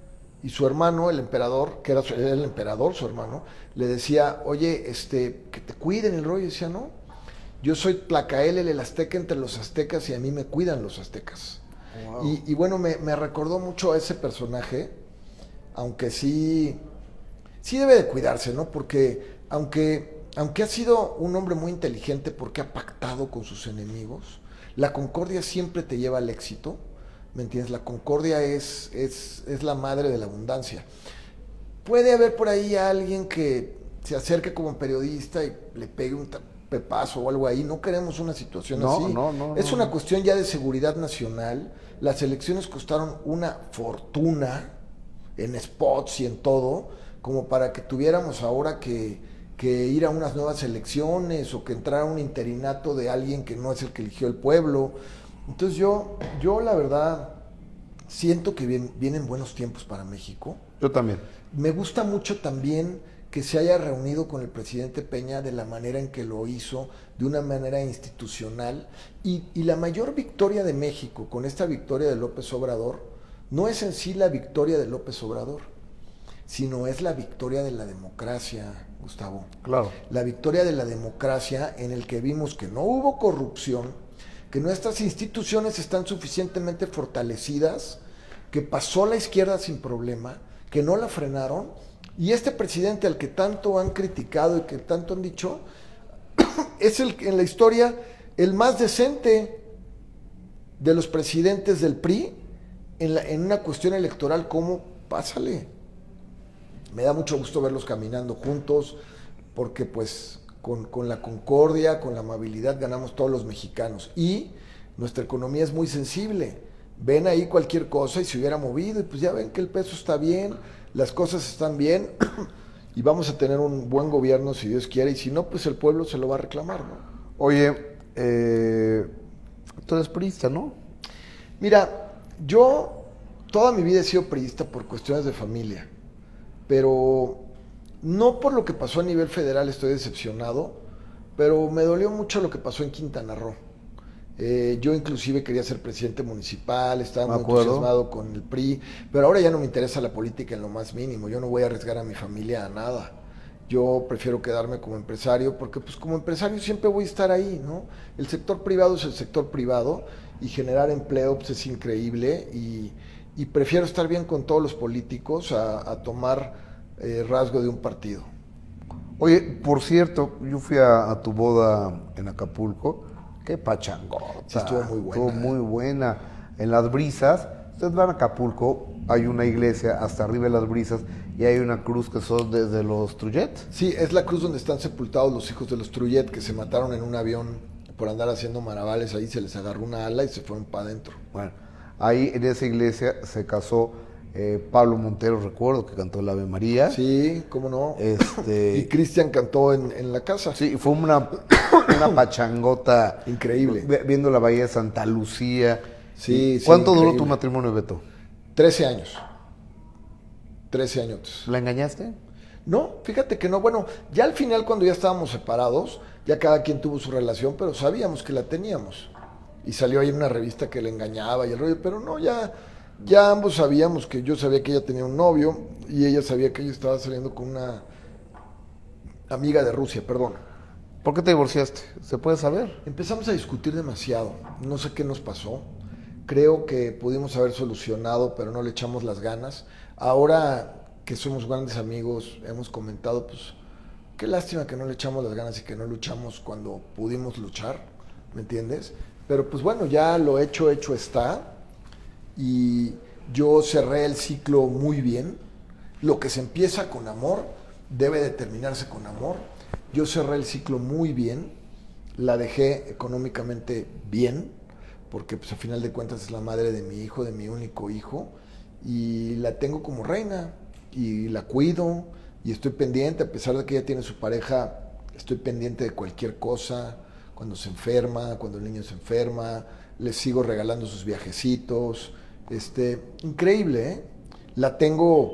Y su hermano, el emperador, que era el emperador, su hermano, le decía, oye, que te cuiden el rollo. Y decía, no, yo soy Tlacael, el azteca entre los aztecas, y a mí me cuidan los aztecas. Wow. Y bueno, me recordó mucho a ese personaje, aunque sí debe de cuidarse, ¿no? Porque aunque ha sido un hombre muy inteligente porque ha pactado con sus enemigos, la concordia siempre te lleva al éxito, ¿me entiendes? La concordia es la madre de la abundancia. Puede haber por ahí alguien que se acerque como periodista y le pegue un pepazo o algo ahí. No queremos una situación así. Es una cuestión ya de seguridad nacional. Las elecciones costaron una fortuna en spots y en todo, como para que tuviéramos ahora que ir a unas nuevas elecciones o que entrara un interinato de alguien que no es el que eligió el pueblo. Entonces yo la verdad siento que vienen buenos tiempos para México. Yo también. Me gusta mucho también que se haya reunido con el presidente Peña de la manera en que lo hizo, de una manera institucional. Y la mayor victoria de México con esta victoria de López Obrador no es en sí la victoria de López Obrador, sino es la victoria de la democracia, Gustavo. Claro. La victoria de la democracia en el que vimos que no hubo corrupción, que nuestras instituciones están suficientemente fortalecidas, que pasó la izquierda sin problema, que no la frenaron, y este presidente al que tanto han criticado y que tanto han dicho, es en la historia el más decente de los presidentes del PRI en una cuestión electoral. ¿Cómo? Pásale. Me da mucho gusto verlos caminando juntos, porque pues con la concordia, con la amabilidad ganamos todos los mexicanos. Y nuestra economía es muy sensible. Ven ahí cualquier cosa y se hubiera movido, y pues ya ven que el peso está bien, las cosas están bien, y vamos a tener un buen gobierno si Dios quiere, y si no, pues el pueblo se lo va a reclamar, ¿no? Oye, tú eres priista, ¿no? Mira, yo toda mi vida he sido priista por cuestiones de familia, pero no por lo que pasó a nivel federal estoy decepcionado, pero me dolió mucho lo que pasó en Quintana Roo. Yo inclusive quería ser presidente municipal, estaba muy entusiasmado con el PRI, pero ahora ya no me interesa la política en lo más mínimo. Yo no voy a arriesgar a mi familia a nada. Yo prefiero quedarme como empresario porque pues como empresario siempre voy a estar ahí, ¿no? El sector privado es el sector privado y generar empleo pues, es increíble y prefiero estar bien con todos los políticos a tomar rasgo de un partido. Oye, por cierto, yo fui a tu boda en Acapulco. Qué pachangota. Sí, estuvo muy buena. Estuvo muy buena. En Las Brisas, ustedes van a Acapulco, hay una iglesia hasta arriba de Las Brisas y hay una cruz que son desde los Trullet. Sí, es la cruz donde están sepultados los hijos de los Trullet que se mataron en un avión por andar haciendo maravales. Ahí se les agarró una ala y se fueron para adentro. Bueno, ahí en esa iglesia se casó Pablo Montero, recuerdo, que cantó el Ave María. Sí, cómo no. Y Cristian cantó en la casa. Sí, fue una pachangota. Increíble. Viendo la bahía de Santa Lucía. Sí, ¿Cuánto sí, duró increíble. tu matrimonio, Beto? 13 años. 13 años. ¿La engañaste? No, fíjate que no. Bueno, ya al final cuando ya estábamos separados, ya cada quien tuvo su relación, pero sabíamos que la teníamos. Y salió ahí en una revista que le engañaba y el rollo, pero no, ya ambos sabíamos que yo sabía que ella tenía un novio y ella sabía que ella estaba saliendo con una amiga de Rusia, perdón. ¿Por qué te divorciaste? ¿Se puede saber? Empezamos a discutir demasiado, no sé qué nos pasó. Creo que pudimos haber solucionado, pero no le echamos las ganas. Ahora que somos grandes amigos, hemos comentado, pues, qué lástima que no le echamos las ganas y que no luchamos cuando pudimos luchar, ¿me entiendes? Pero pues bueno, ya lo hecho está. Y yo cerré el ciclo muy bien. Lo que se empieza con amor debe de terminarse con amor. Yo cerré el ciclo muy bien, la dejé económicamente bien, porque pues a final de cuentas es la madre de mi hijo, de mi único hijo, y la tengo como reina, y la cuido, y estoy pendiente, a pesar de que ella tiene su pareja, estoy pendiente de cualquier cosa, cuando se enferma, cuando el niño se enferma, le sigo regalando sus viajecitos, increíble, ¿eh? La tengo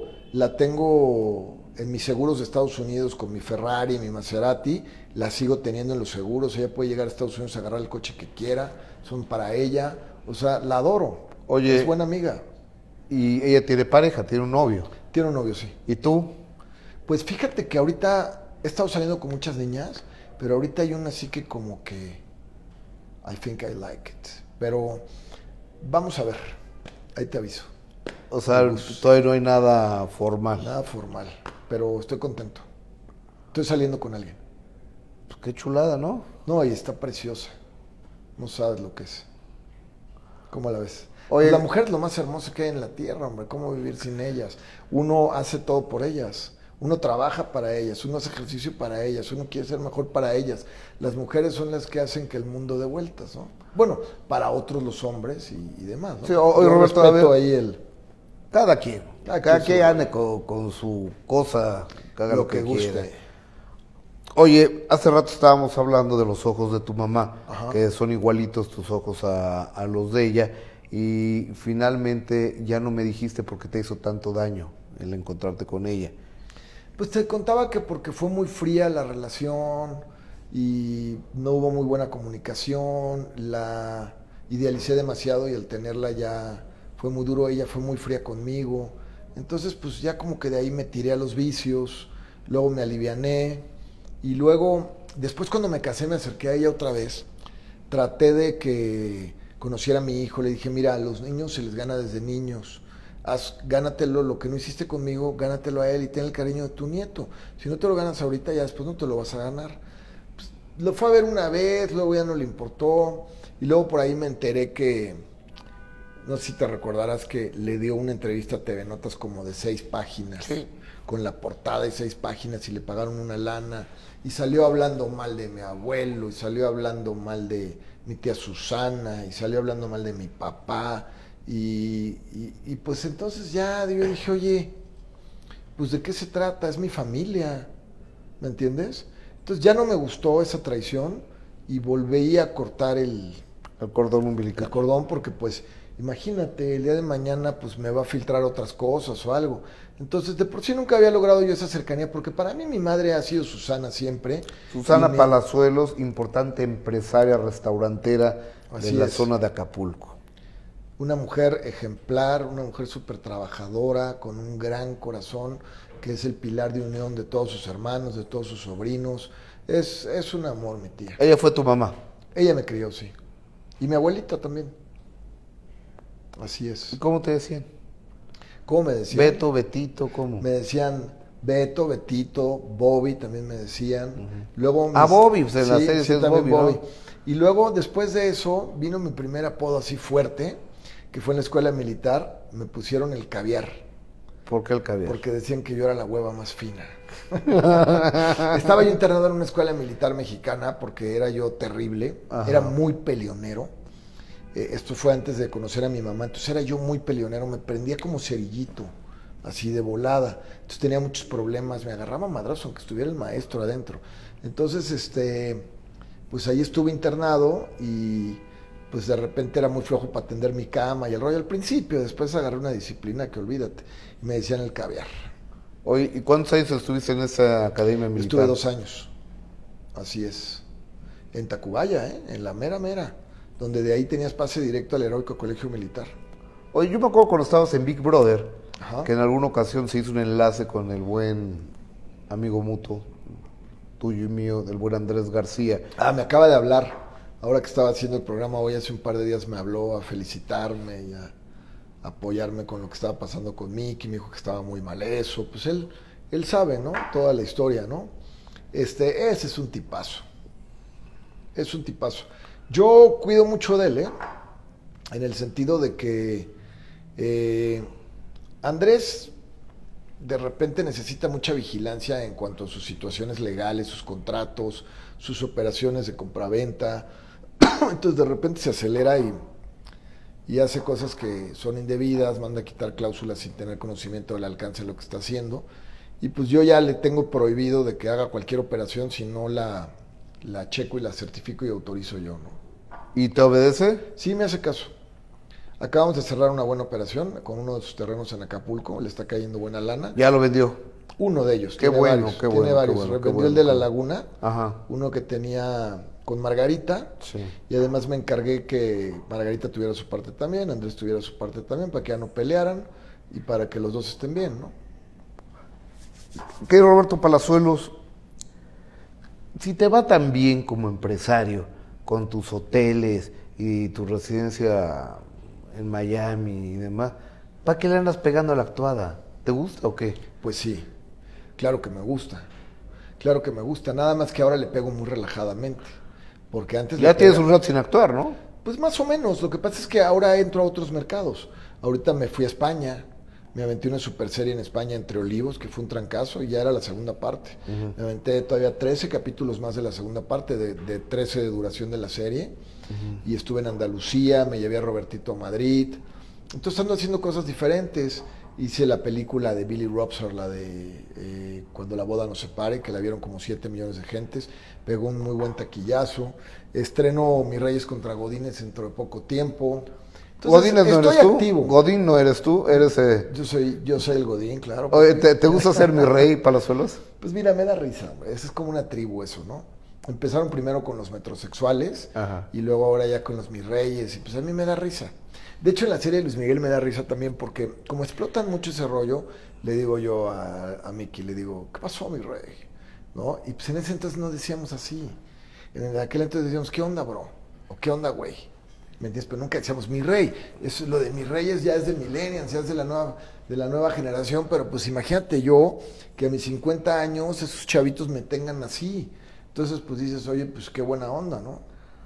en mis seguros de Estados Unidos con mi Ferrari, mi Maserati, la sigo teniendo en los seguros, ella puede llegar a Estados Unidos a agarrar el coche que quiera, son para ella, o sea, la adoro. Oye, es buena amiga. Y ella tiene pareja, tiene un novio. Tiene un novio, sí. ¿Y tú? Pues fíjate que ahorita he estado saliendo con muchas niñas, pero ahorita hay una así que como que I think I like it, pero vamos a ver, ahí te aviso. O sea, todavía no hay nada formal. Nada formal, pero estoy contento. Estoy saliendo con alguien. Pues qué chulada, ¿no? No, y está preciosa. No sabes lo que es. ¿Cómo la ves? Oye, Pues la mujer es lo más hermoso que hay en la tierra, hombre. ¿Cómo vivir sin ellas? Uno hace todo por ellas. Uno trabaja para ellas, uno hace ejercicio para ellas, uno quiere ser mejor para ellas. Las mujeres son las que hacen que el mundo dé vueltas, ¿no? Bueno, para otros los hombres y demás, ¿no? Sí, hoy yo Roberto, respeto ahí el... Cada quien. Cada quien ande con su cosa, que haga lo que guste. quiera. Oye, hace rato estábamos hablando de los ojos de tu mamá, Ajá. que son igualitos tus ojos a los de ella, y finalmente ya no me dijiste por qué te hizo tanto daño el encontrarte con ella. Pues te contaba que porque fue muy fría la relación y no hubo muy buena comunicación, la idealicé demasiado y al tenerla ya fue muy duro, ella fue muy fría conmigo, entonces pues ya como que de ahí me tiré a los vicios, luego me aliviané y luego después cuando me casé me acerqué a ella otra vez, traté de que conociera a mi hijo, le dije mira, a los niños se les gana desde niños, gánatelo, lo que no hiciste conmigo, gánatelo a él y ten el cariño de tu nieto. Si no te lo ganas ahorita, ya después no te lo vas a ganar. Pues, lo fue a ver una vez, luego ya no le importó, y luego por ahí me enteré que, no sé si te recordarás que le dio una entrevista a TV Notas como de 6 páginas, Sí. con la portada de 6 páginas y le pagaron una lana, y salió hablando mal de mi abuelo, y salió hablando mal de mi tía Susana, y salió hablando mal de mi papá, y pues entonces ya yo dije, oye, pues ¿de qué se trata? Es mi familia, ¿me entiendes? Entonces ya no me gustó esa traición y volví a cortar el cordón umbilical. el cordón porque pues imagínate, el día de mañana pues me va a filtrar otras cosas o algo. Entonces de por sí nunca había logrado yo esa cercanía porque para mí mi madre ha sido Susana siempre. Susana Palazuelos, importante empresaria restaurantera de Así la es. zona de Acapulco. Una mujer ejemplar, una mujer súper trabajadora, con un gran corazón, que es el pilar de unión de todos sus hermanos, de todos sus sobrinos. Es un amor, mi tía. Ella fue tu mamá. Ella me crió, sí. Y mi abuelita también. Así es. ¿Y cómo te decían? ¿Cómo me decían? Beto, Betito, ¿cómo? Me decían Beto, Betito, Bobby también me decían. Luego Bobby, pues en la serie sí, es también Bobby, Bobby. ¿no? Y luego, después de eso, vino mi primer apodo así fuerte, que fue en la escuela militar. Me pusieron el caviar. ¿Por qué el caviar? Porque decían que yo era la hueva más fina. Estaba yo internado en una escuela militar mexicana porque era yo terrible. Ajá. Era muy peleonero. Esto fue antes de conocer a mi mamá. Entonces era yo muy peleonero. Me prendía como cerillito, así de volada. Entonces tenía muchos problemas. Me agarraba madrazo aunque estuviera el maestro adentro. Entonces, pues ahí estuve internado y pues de repente era muy flojo para tender mi cama y el rollo al principio. Después agarré una disciplina que olvídate. Y me decían el caviar. Oye, ¿y cuántos años estuviste en esa academia militar? Estuve 2 años. Así es. En Tacubaya, en la mera mera. Donde de ahí tenías pase directo al heroico colegio militar. Oye, yo me acuerdo cuando estabas en Big Brother, Ajá. que en alguna ocasión se hizo un enlace con el buen amigo mutuo, tuyo y mío, del buen Andrés García. Me acaba de hablar. Ahora que estaba haciendo el programa hoy, hace un par de días me habló a felicitarme y a apoyarme con lo que estaba pasando con Miki. Me dijo que estaba muy mal eso. Pues él sabe, ¿no? Toda la historia, ¿no? Ese es un tipazo. Es un tipazo. Yo cuido mucho de él, en el sentido de que Andrés de repente necesita mucha vigilancia en cuanto a sus situaciones legales, sus contratos, sus operaciones de compraventa. Entonces de repente se acelera y hace cosas que son indebidas, manda a quitar cláusulas sin tener conocimiento del alcance de lo que está haciendo. Y pues yo ya le tengo prohibido de que haga cualquier operación si no la checo y la certifico y autorizo yo, ¿no? ¿Y te obedece? Sí, me hace caso. Acabamos de cerrar una buena operación con uno de sus terrenos en Acapulco, le está cayendo buena lana. Ya lo vendió. Uno de ellos. Qué tiene bueno, varios, qué tiene bueno, varios. qué bueno, qué Revendió bueno, el de la qué bueno. Laguna, Ajá. uno que tenía con Margarita, Sí. y además me encargué que Margarita tuviera su parte también, Andrés tuviera su parte también, para que ya no pelearan y para que los dos estén bien, ¿no? ¿Qué, Roberto Palazuelos? Si te va tan bien como empresario, con tus hoteles y tu residencia en Miami y demás, ¿para qué le andas pegando a la actuada? ¿Te gusta o qué? Pues sí, claro que me gusta. Claro que me gusta, nada más que ahora le pego muy relajadamente. Porque antes Ya le tienes pegaba- un rato sin actuar, ¿no? Pues más o menos, lo que pasa es que ahora entro a otros mercados. Ahorita me fui a España, me aventé una super serie en España Entre Olivos, que fue un trancazo, y ya era la segunda parte. Me aventé todavía 13 capítulos más de la segunda parte, de 13 de duración de la serie. Y estuve en Andalucía, me llevé a Robertito a Madrid. Entonces ando haciendo cosas diferentes. Hice la película de Billy Robson, la de Cuando la boda nos separe, que la vieron como 7 millones de gentes. Pegó un muy buen taquillazo. Estreno Mis Reyes contra Godínez dentro de poco tiempo. Entonces, Godínez no eres estoy tú. activo. Godín no eres tú, eres... Yo soy el Godín, claro. Oye, ¿te gusta ser mi rey, Palazuelos? Pues mira, me da risa, hombre. Eso es como una tribu eso, ¿no? Empezaron primero con los metrosexuales. Ajá. Y luego ahora ya con los mis reyes. Y pues a mí me da risa. De hecho, en la serie de Luis Miguel me da risa también porque como explotan mucho ese rollo, le digo yo a Miki, le digo, ¿qué pasó, mi rey? ¿No? Y pues en ese entonces no decíamos así. En aquel entonces decíamos, ¿qué onda, bro? ¿O qué onda, güey? ¿Me entiendes? Pero nunca decíamos mi rey. Eso, lo de mis reyes ya es de millennials, ya es de la nueva generación, pero pues imagínate yo que a mis 50 años esos chavitos me tengan así. Entonces pues dices, oye, pues qué buena onda, ¿no?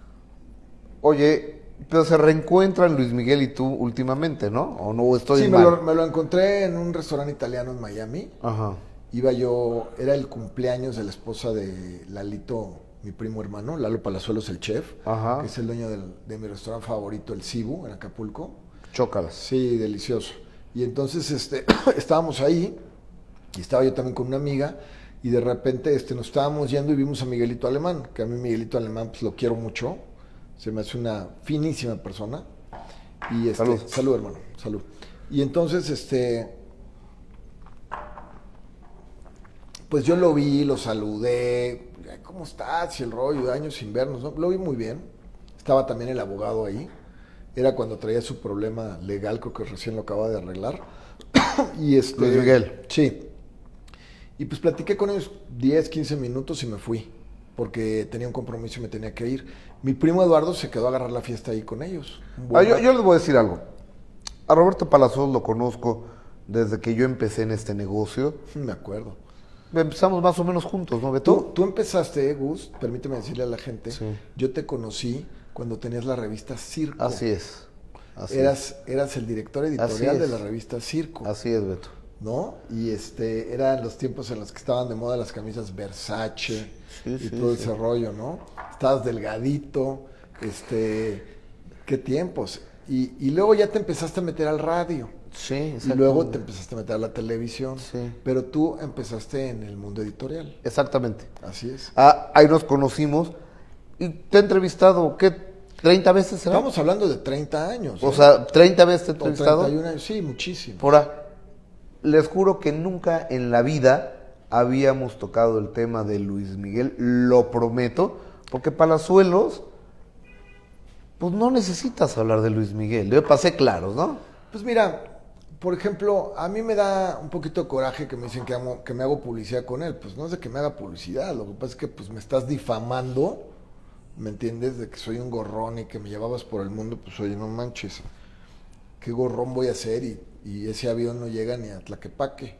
Oye, pero se reencuentran Luis Miguel y tú últimamente, ¿no? ¿O no estoy Sí, mal? me lo encontré en un restaurante italiano en Miami. Ajá. Iba yo, era el cumpleaños de la esposa de Lalito, mi primo hermano, Lalo Palazuelos, el chef, Ajá. que es el dueño de mi restaurante favorito, el Cibu, en Acapulco. Chócalas. Sí, delicioso. Y entonces estábamos ahí, y estaba yo también con una amiga, y de repente nos estábamos yendo y vimos a Miguelito Alemán, que a mí Miguelito Alemán pues lo quiero mucho, se me hace una finísima persona. Y Salud. Salud, hermano, salud. Y entonces, pues yo lo vi, lo saludé, ¿cómo estás? Y el rollo de años sin vernos, ¿no? Lo vi muy bien. Estaba también el abogado ahí. era cuando traía su problema legal, creo que recién lo acaba de arreglar. Y Luis Miguel. Sí. Y pues platiqué con ellos 10, 15 minutos y me fui, porque tenía un compromiso y me tenía que ir. Mi primo Eduardo se quedó a agarrar la fiesta ahí con ellos. Yo les voy a decir algo. A Roberto Palazuelos lo conozco desde que yo empecé en este negocio. Me acuerdo. Empezamos más o menos juntos, ¿no, Beto? Tú empezaste, Gus, permíteme decirle a la gente, Sí. yo te conocí cuando tenías la revista Circo. Así es. Eras el director editorial de la revista Circo. Así es, Beto. ¿No? Y eran los tiempos en los que estaban de moda las camisas Versace y todo ese rollo, ¿no? Estabas delgadito, qué tiempos. Y luego ya te empezaste a meter al radio. Sí, Y luego te empezaste a meter a la televisión. Sí. Pero tú empezaste en el mundo editorial. Exactamente. Así es. Ahí nos conocimos. Y te he entrevistado, ¿qué? ¿30 veces será? Estamos hablando de 30 años. O sea, 30 veces te he o entrevistado. 31 años, sí, muchísimo. Les juro que nunca en la vida habíamos tocado el tema de Luis Miguel, lo prometo, porque Palazuelos, pues no necesitas hablar de Luis Miguel, yo pasé claros, ¿no? Pues mira, por ejemplo, a mí me da un poquito de coraje que me dicen que me hago publicidad con él. Pues no es de que me haga publicidad, lo que pasa es que pues me estás difamando, ¿me entiendes? De que soy un gorrón y que me llevabas por el mundo, pues oye, no manches, ¿qué gorrón voy a hacer? Y ese avión no llega ni a Tlaquepaque.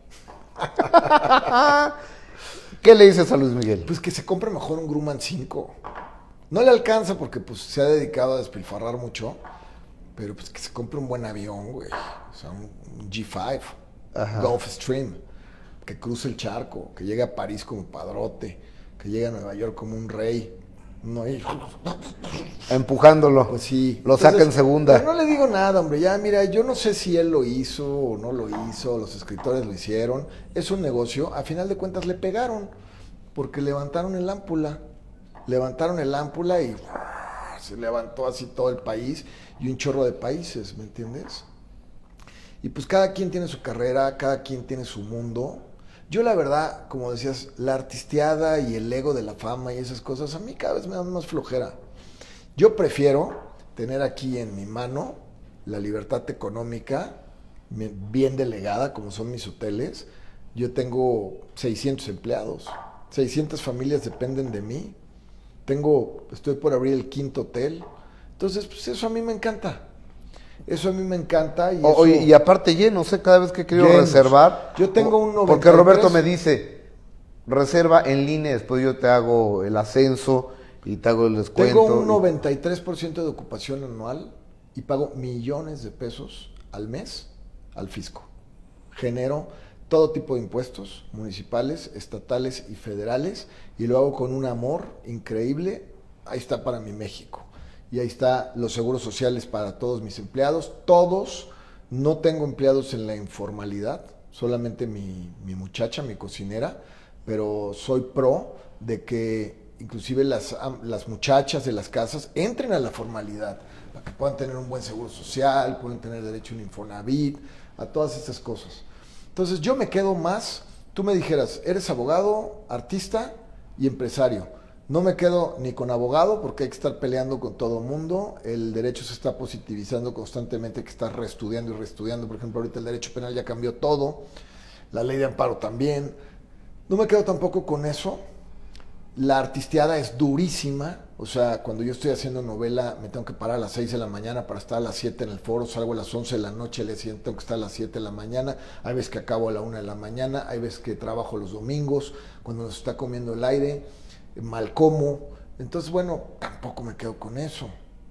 ¿Qué le dices a Luis Miguel? Pues que se compre mejor un Grumman 5. No le alcanza porque pues se ha dedicado a despilfarrar mucho, pero pues que se compre un buen avión, güey. O sea, un G5, Ajá. Gulfstream, que cruce el charco, que llegue a París como padrote, que llegue a Nueva York como un rey. No, Empujándolo. pues sí. Lo saca en segunda. Pero no le digo nada, hombre. Ya, mira, yo no sé si él lo hizo o no lo hizo, los escritores lo hicieron. Es un negocio. A final de cuentas le pegaron, porque levantaron el ámpula. Levantaron el ámpula y se levantó así todo el país y un chorro de países, ¿me entiendes? Y pues cada quien tiene su carrera, cada quien tiene su mundo. Yo la verdad, como decías, la artisteada y el ego de la fama y esas cosas, a mí cada vez me dan más flojera. Yo prefiero tener aquí en mi mano la libertad económica, bien delegada, como son mis hoteles. Yo tengo 600 empleados, 600 familias dependen de mí. Estoy por abrir el 5º hotel. Entonces, pues eso a mí me encanta. Eso a mí me encanta. Y aparte llenos, cada vez que quiero reservar. Yo tengo un 93. Porque Roberto me dice, reserva en línea, después yo te hago el ascenso y te hago el descuento. Tengo un 93% de ocupación anual y pago millones de pesos al mes al fisco. Genero todo tipo de impuestos, municipales, estatales y federales, y lo hago con un amor increíble. Ahí está para mi México. Y ahí está los seguros sociales para todos mis empleados. Todos, no tengo empleados en la informalidad, solamente mi muchacha, mi cocinera, pero soy pro de que inclusive las muchachas de las casas entren a la formalidad, para que puedan tener un buen seguro social, puedan tener derecho a un Infonavit, a todas estas cosas. Entonces yo me quedo más, tú me dijeras, eres abogado, artista y empresario. No me quedo ni con abogado porque hay que estar peleando con todo mundo. El derecho se está positivizando constantemente, hay que estar reestudiando y reestudiando. Por ejemplo, ahorita el derecho penal ya cambió todo, la ley de amparo también. No me quedo tampoco con eso. La artisteada es durísima. O sea, cuando yo estoy haciendo novela, me tengo que parar a las 6 de la mañana para estar a las 7 en el foro. Salgo a las 11 de la noche, le siento tengo que estar a las 7 de la mañana. Hay veces que acabo a la 1 de la mañana. Hay veces que trabajo los domingos, cuando nos está comiendo el aire. Mal como. Entonces, bueno, tampoco me quedo con eso.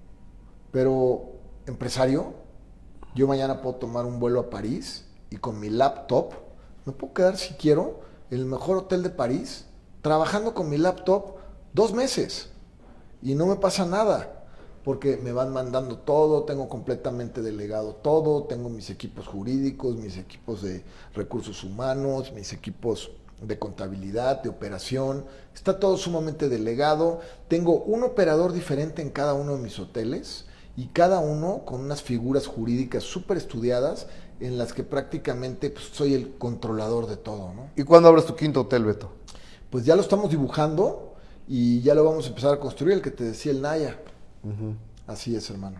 Pero, empresario, yo mañana puedo tomar un vuelo a París y con mi laptop me puedo quedar, si quiero, en el mejor hotel de París, trabajando con mi laptop 2 meses. Y no me pasa nada, porque me van mandando todo, tengo completamente delegado todo, tengo mis equipos jurídicos, mis equipos de recursos humanos, mis equipos de contabilidad, de operación, está todo sumamente delegado. Tengo un operador diferente en cada uno de mis hoteles y cada uno con unas figuras jurídicas súper estudiadas en las que prácticamente pues, soy el controlador de todo, ¿no? ¿Y cuándo abres tu 5º hotel, Beto? Pues ya lo estamos dibujando y ya lo vamos a empezar a construir, el que te decía el Naya. Así es, hermano.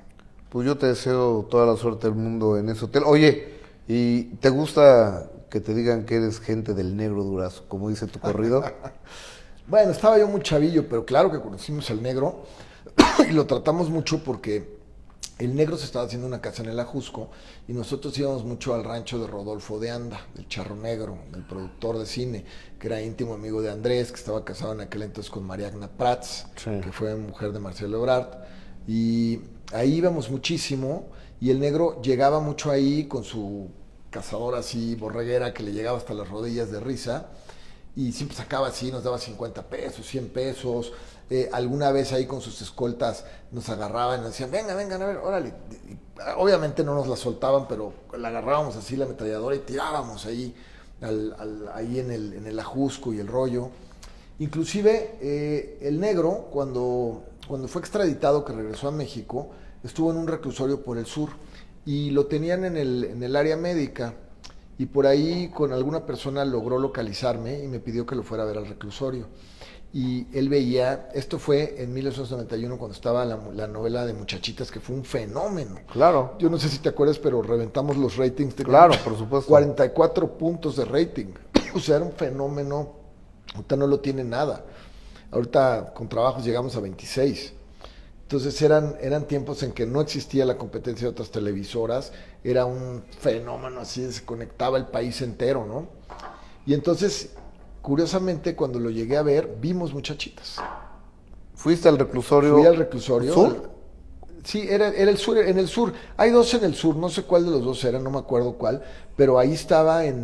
Pues yo te deseo toda la suerte del mundo en ese hotel. Oye, ¿y te gusta que te digan que eres gente del Negro Durazo, como dice tu corrido? Bueno, estaba yo muy chavillo, pero claro que conocimos al Negro y lo tratamos mucho porque el Negro se estaba haciendo una casa en el Ajusco y nosotros íbamos mucho al rancho de Rodolfo de Anda, del Charro Negro, el productor de cine, que era íntimo amigo de Andrés, que estaba casado en aquel entonces con Mariagna Prats, sí, que fue mujer de Marcelo Ebrard. Y ahí íbamos muchísimo y el Negro llegaba mucho ahí con su cazadora así borreguera que le llegaba hasta las rodillas de risa y siempre sacaba así, nos daba 50 pesos, 100 pesos. Alguna vez ahí con sus escoltas nos agarraban y nos decían, vengan, a ver, órale. Obviamente no nos la soltaban, pero la agarrábamos así la ametralladora y tirábamos ahí, ahí en el Ajusco y el rollo. Inclusive el Negro, cuando fue extraditado, que regresó a México, estuvo en un reclusorio por el sur y lo tenían en el área médica y por ahí con alguna persona logró localizarme y me pidió que lo fuera a ver al reclusorio. Y él veía, esto fue en 1991 cuando estaba la novela de Muchachitas, que fue un fenómeno. Claro. Yo no sé si te acuerdas, pero reventamos los ratings. Claro, por supuesto. 44 puntos de rating. O sea, era un fenómeno. Ahorita no lo tiene nada. Ahorita con trabajos llegamos a 26. Entonces eran tiempos en que no existía la competencia de otras televisoras. Era un fenómeno así, se conectaba el país entero, ¿no? Y entonces, curiosamente, cuando lo llegué a ver, vimos Muchachitas. ¿Fuiste al reclusorio? Fui al reclusorio. ¿Sur? Sí, era el sur, en el sur. Hay dos en el sur, no sé cuál de los dos era, no me acuerdo cuál, pero ahí estaba en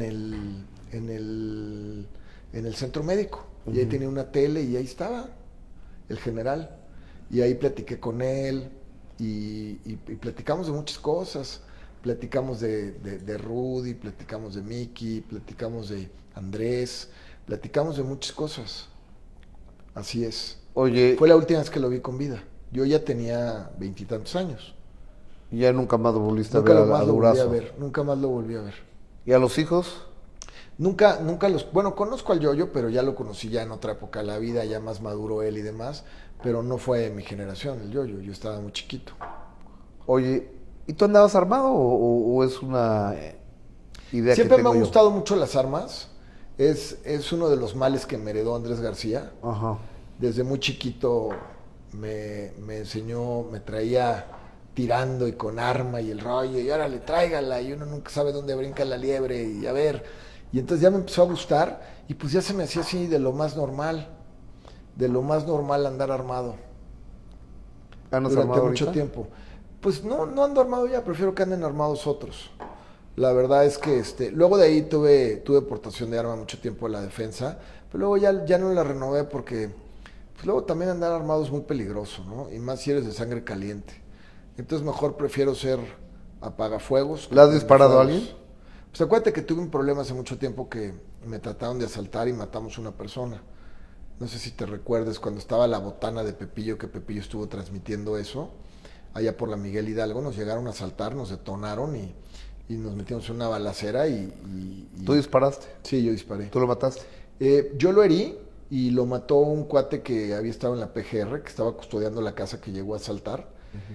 el centro médico. Y ahí tenía una tele y ahí estaba el general. Y ahí platiqué con él y platicamos de muchas cosas. Platicamos de Rudy, platicamos de Mickey, platicamos de Andrés, platicamos de muchas cosas. Así es. Oye, fue la última vez que lo vi con vida. Yo ya tenía 20 y tantos años. ¿Y ya nunca más lo volviste a ver a Durazo? Nunca más lo volví a ver. ¿Y a los hijos? Nunca los... Bueno, conozco al Yoyo, pero ya lo conocí ya en otra época de la vida, ya más maduro él y demás, pero no fue de mi generación el Yoyo, yo estaba muy chiquito. Oye, ¿y tú andabas armado o es una idea Siempre que me tengo han gustado mucho las armas, es uno de los males que me heredó Andrés García. Ajá. Desde muy chiquito me enseñó, me traía tirando y con arma y el rollo, y órale, tráigala, y uno nunca sabe dónde brinca la liebre, y a ver... Y entonces ya me empezó a gustar y pues ya se me hacía así de lo más normal andar armado. ¿Andas durante armado mucho ahorita? tiempo. Pues no ando armado ya, prefiero que anden armados otros. La verdad es que luego de ahí tuve portación de arma mucho tiempo en la defensa, pero luego ya no la renové porque pues luego también andar armado es muy peligroso, ¿no? Y más si eres de sangre caliente. Entonces mejor prefiero ser apagafuegos. ¿Le has disparado a alguien? Pues acuérdate que tuve un problema hace mucho tiempo que me trataron de asaltar y matamos a una persona. No sé si te recuerdes cuando estaba la botana de Pepillo, que Pepillo estuvo transmitiendo eso, allá por la Miguel Hidalgo, nos llegaron a asaltar, nos detonaron y nos metimos en una balacera y... ¿Tú disparaste? Sí, yo disparé. ¿Tú lo mataste? Yo lo herí y lo mató un cuate que había estado en la PGR, que estaba custodiando la casa que llegó a asaltar.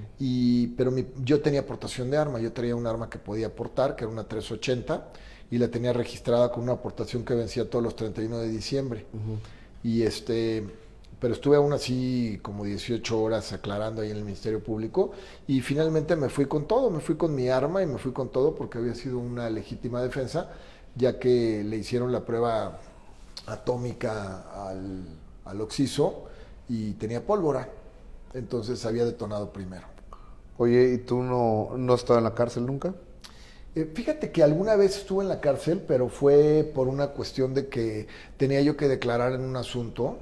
Pero yo tenía aportación de arma, yo traía un arma que podía aportar, que era una 380, y la tenía registrada con una aportación que vencía todos los 31 de diciembre. Y pero estuve aún así como 18 horas aclarando ahí en el Ministerio Público, y finalmente me fui con todo, me fui con mi arma y me fui con todo porque había sido una legítima defensa, ya que le hicieron la prueba atómica al occiso y tenía pólvora. Entonces había detonado primero. Oye, ¿y tú no has estado en la cárcel nunca? Fíjate que alguna vez estuve en la cárcel, pero fue por una cuestión de que tenía yo que declarar en un asunto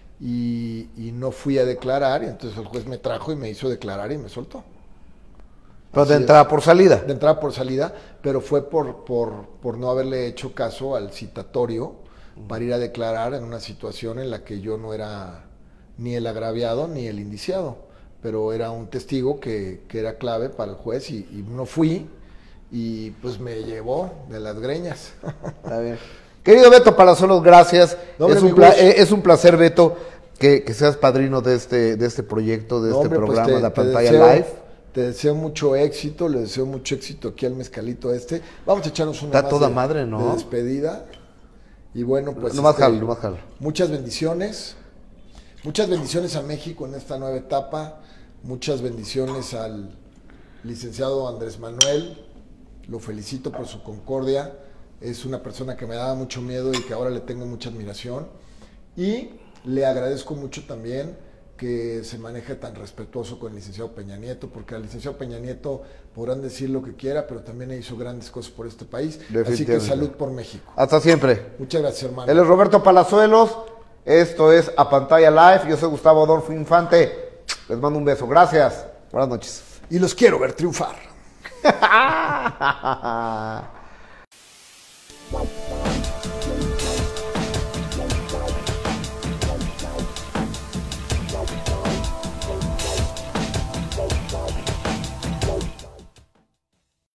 y no fui a declarar, y entonces el juez me trajo y me hizo declarar y me soltó. ¿Pero de entrada por salida? De entrada por salida, pero fue por no haberle hecho caso al citatorio para ir a declarar en una situación en la que yo no era ni el agraviado ni el indiciado, pero era un testigo que era clave para el juez y no fui y pues me llevó de las greñas. Está bien. Querido Beto Palazuelos, gracias. No, es un placer, Beto, que seas padrino de este proyecto, de este programa, pues La Pantalla Live. Te deseo mucho éxito, le deseo mucho éxito aquí al mezcalito este. Vamos a echarnos una Está más toda de, madre, ¿no? de despedida. Y bueno, pues Nomás jalo. muchas bendiciones. Muchas bendiciones a México en esta nueva etapa. Muchas bendiciones al licenciado Andrés Manuel. Lo felicito por su concordia. Es una persona que me daba mucho miedo y que ahora le tengo mucha admiración. Y le agradezco mucho también que se maneje tan respetuoso con el licenciado Peña Nieto, porque al licenciado Peña Nieto podrán decir lo que quiera, pero también hizo grandes cosas por este país. Así que salud por México. Hasta siempre. Muchas gracias, hermano. Él es Roberto Palazuelos. Esto es A Pantalla Live. Yo soy Gustavo Adolfo Infante. Les mando un beso. Gracias. Buenas noches. Y los quiero ver triunfar.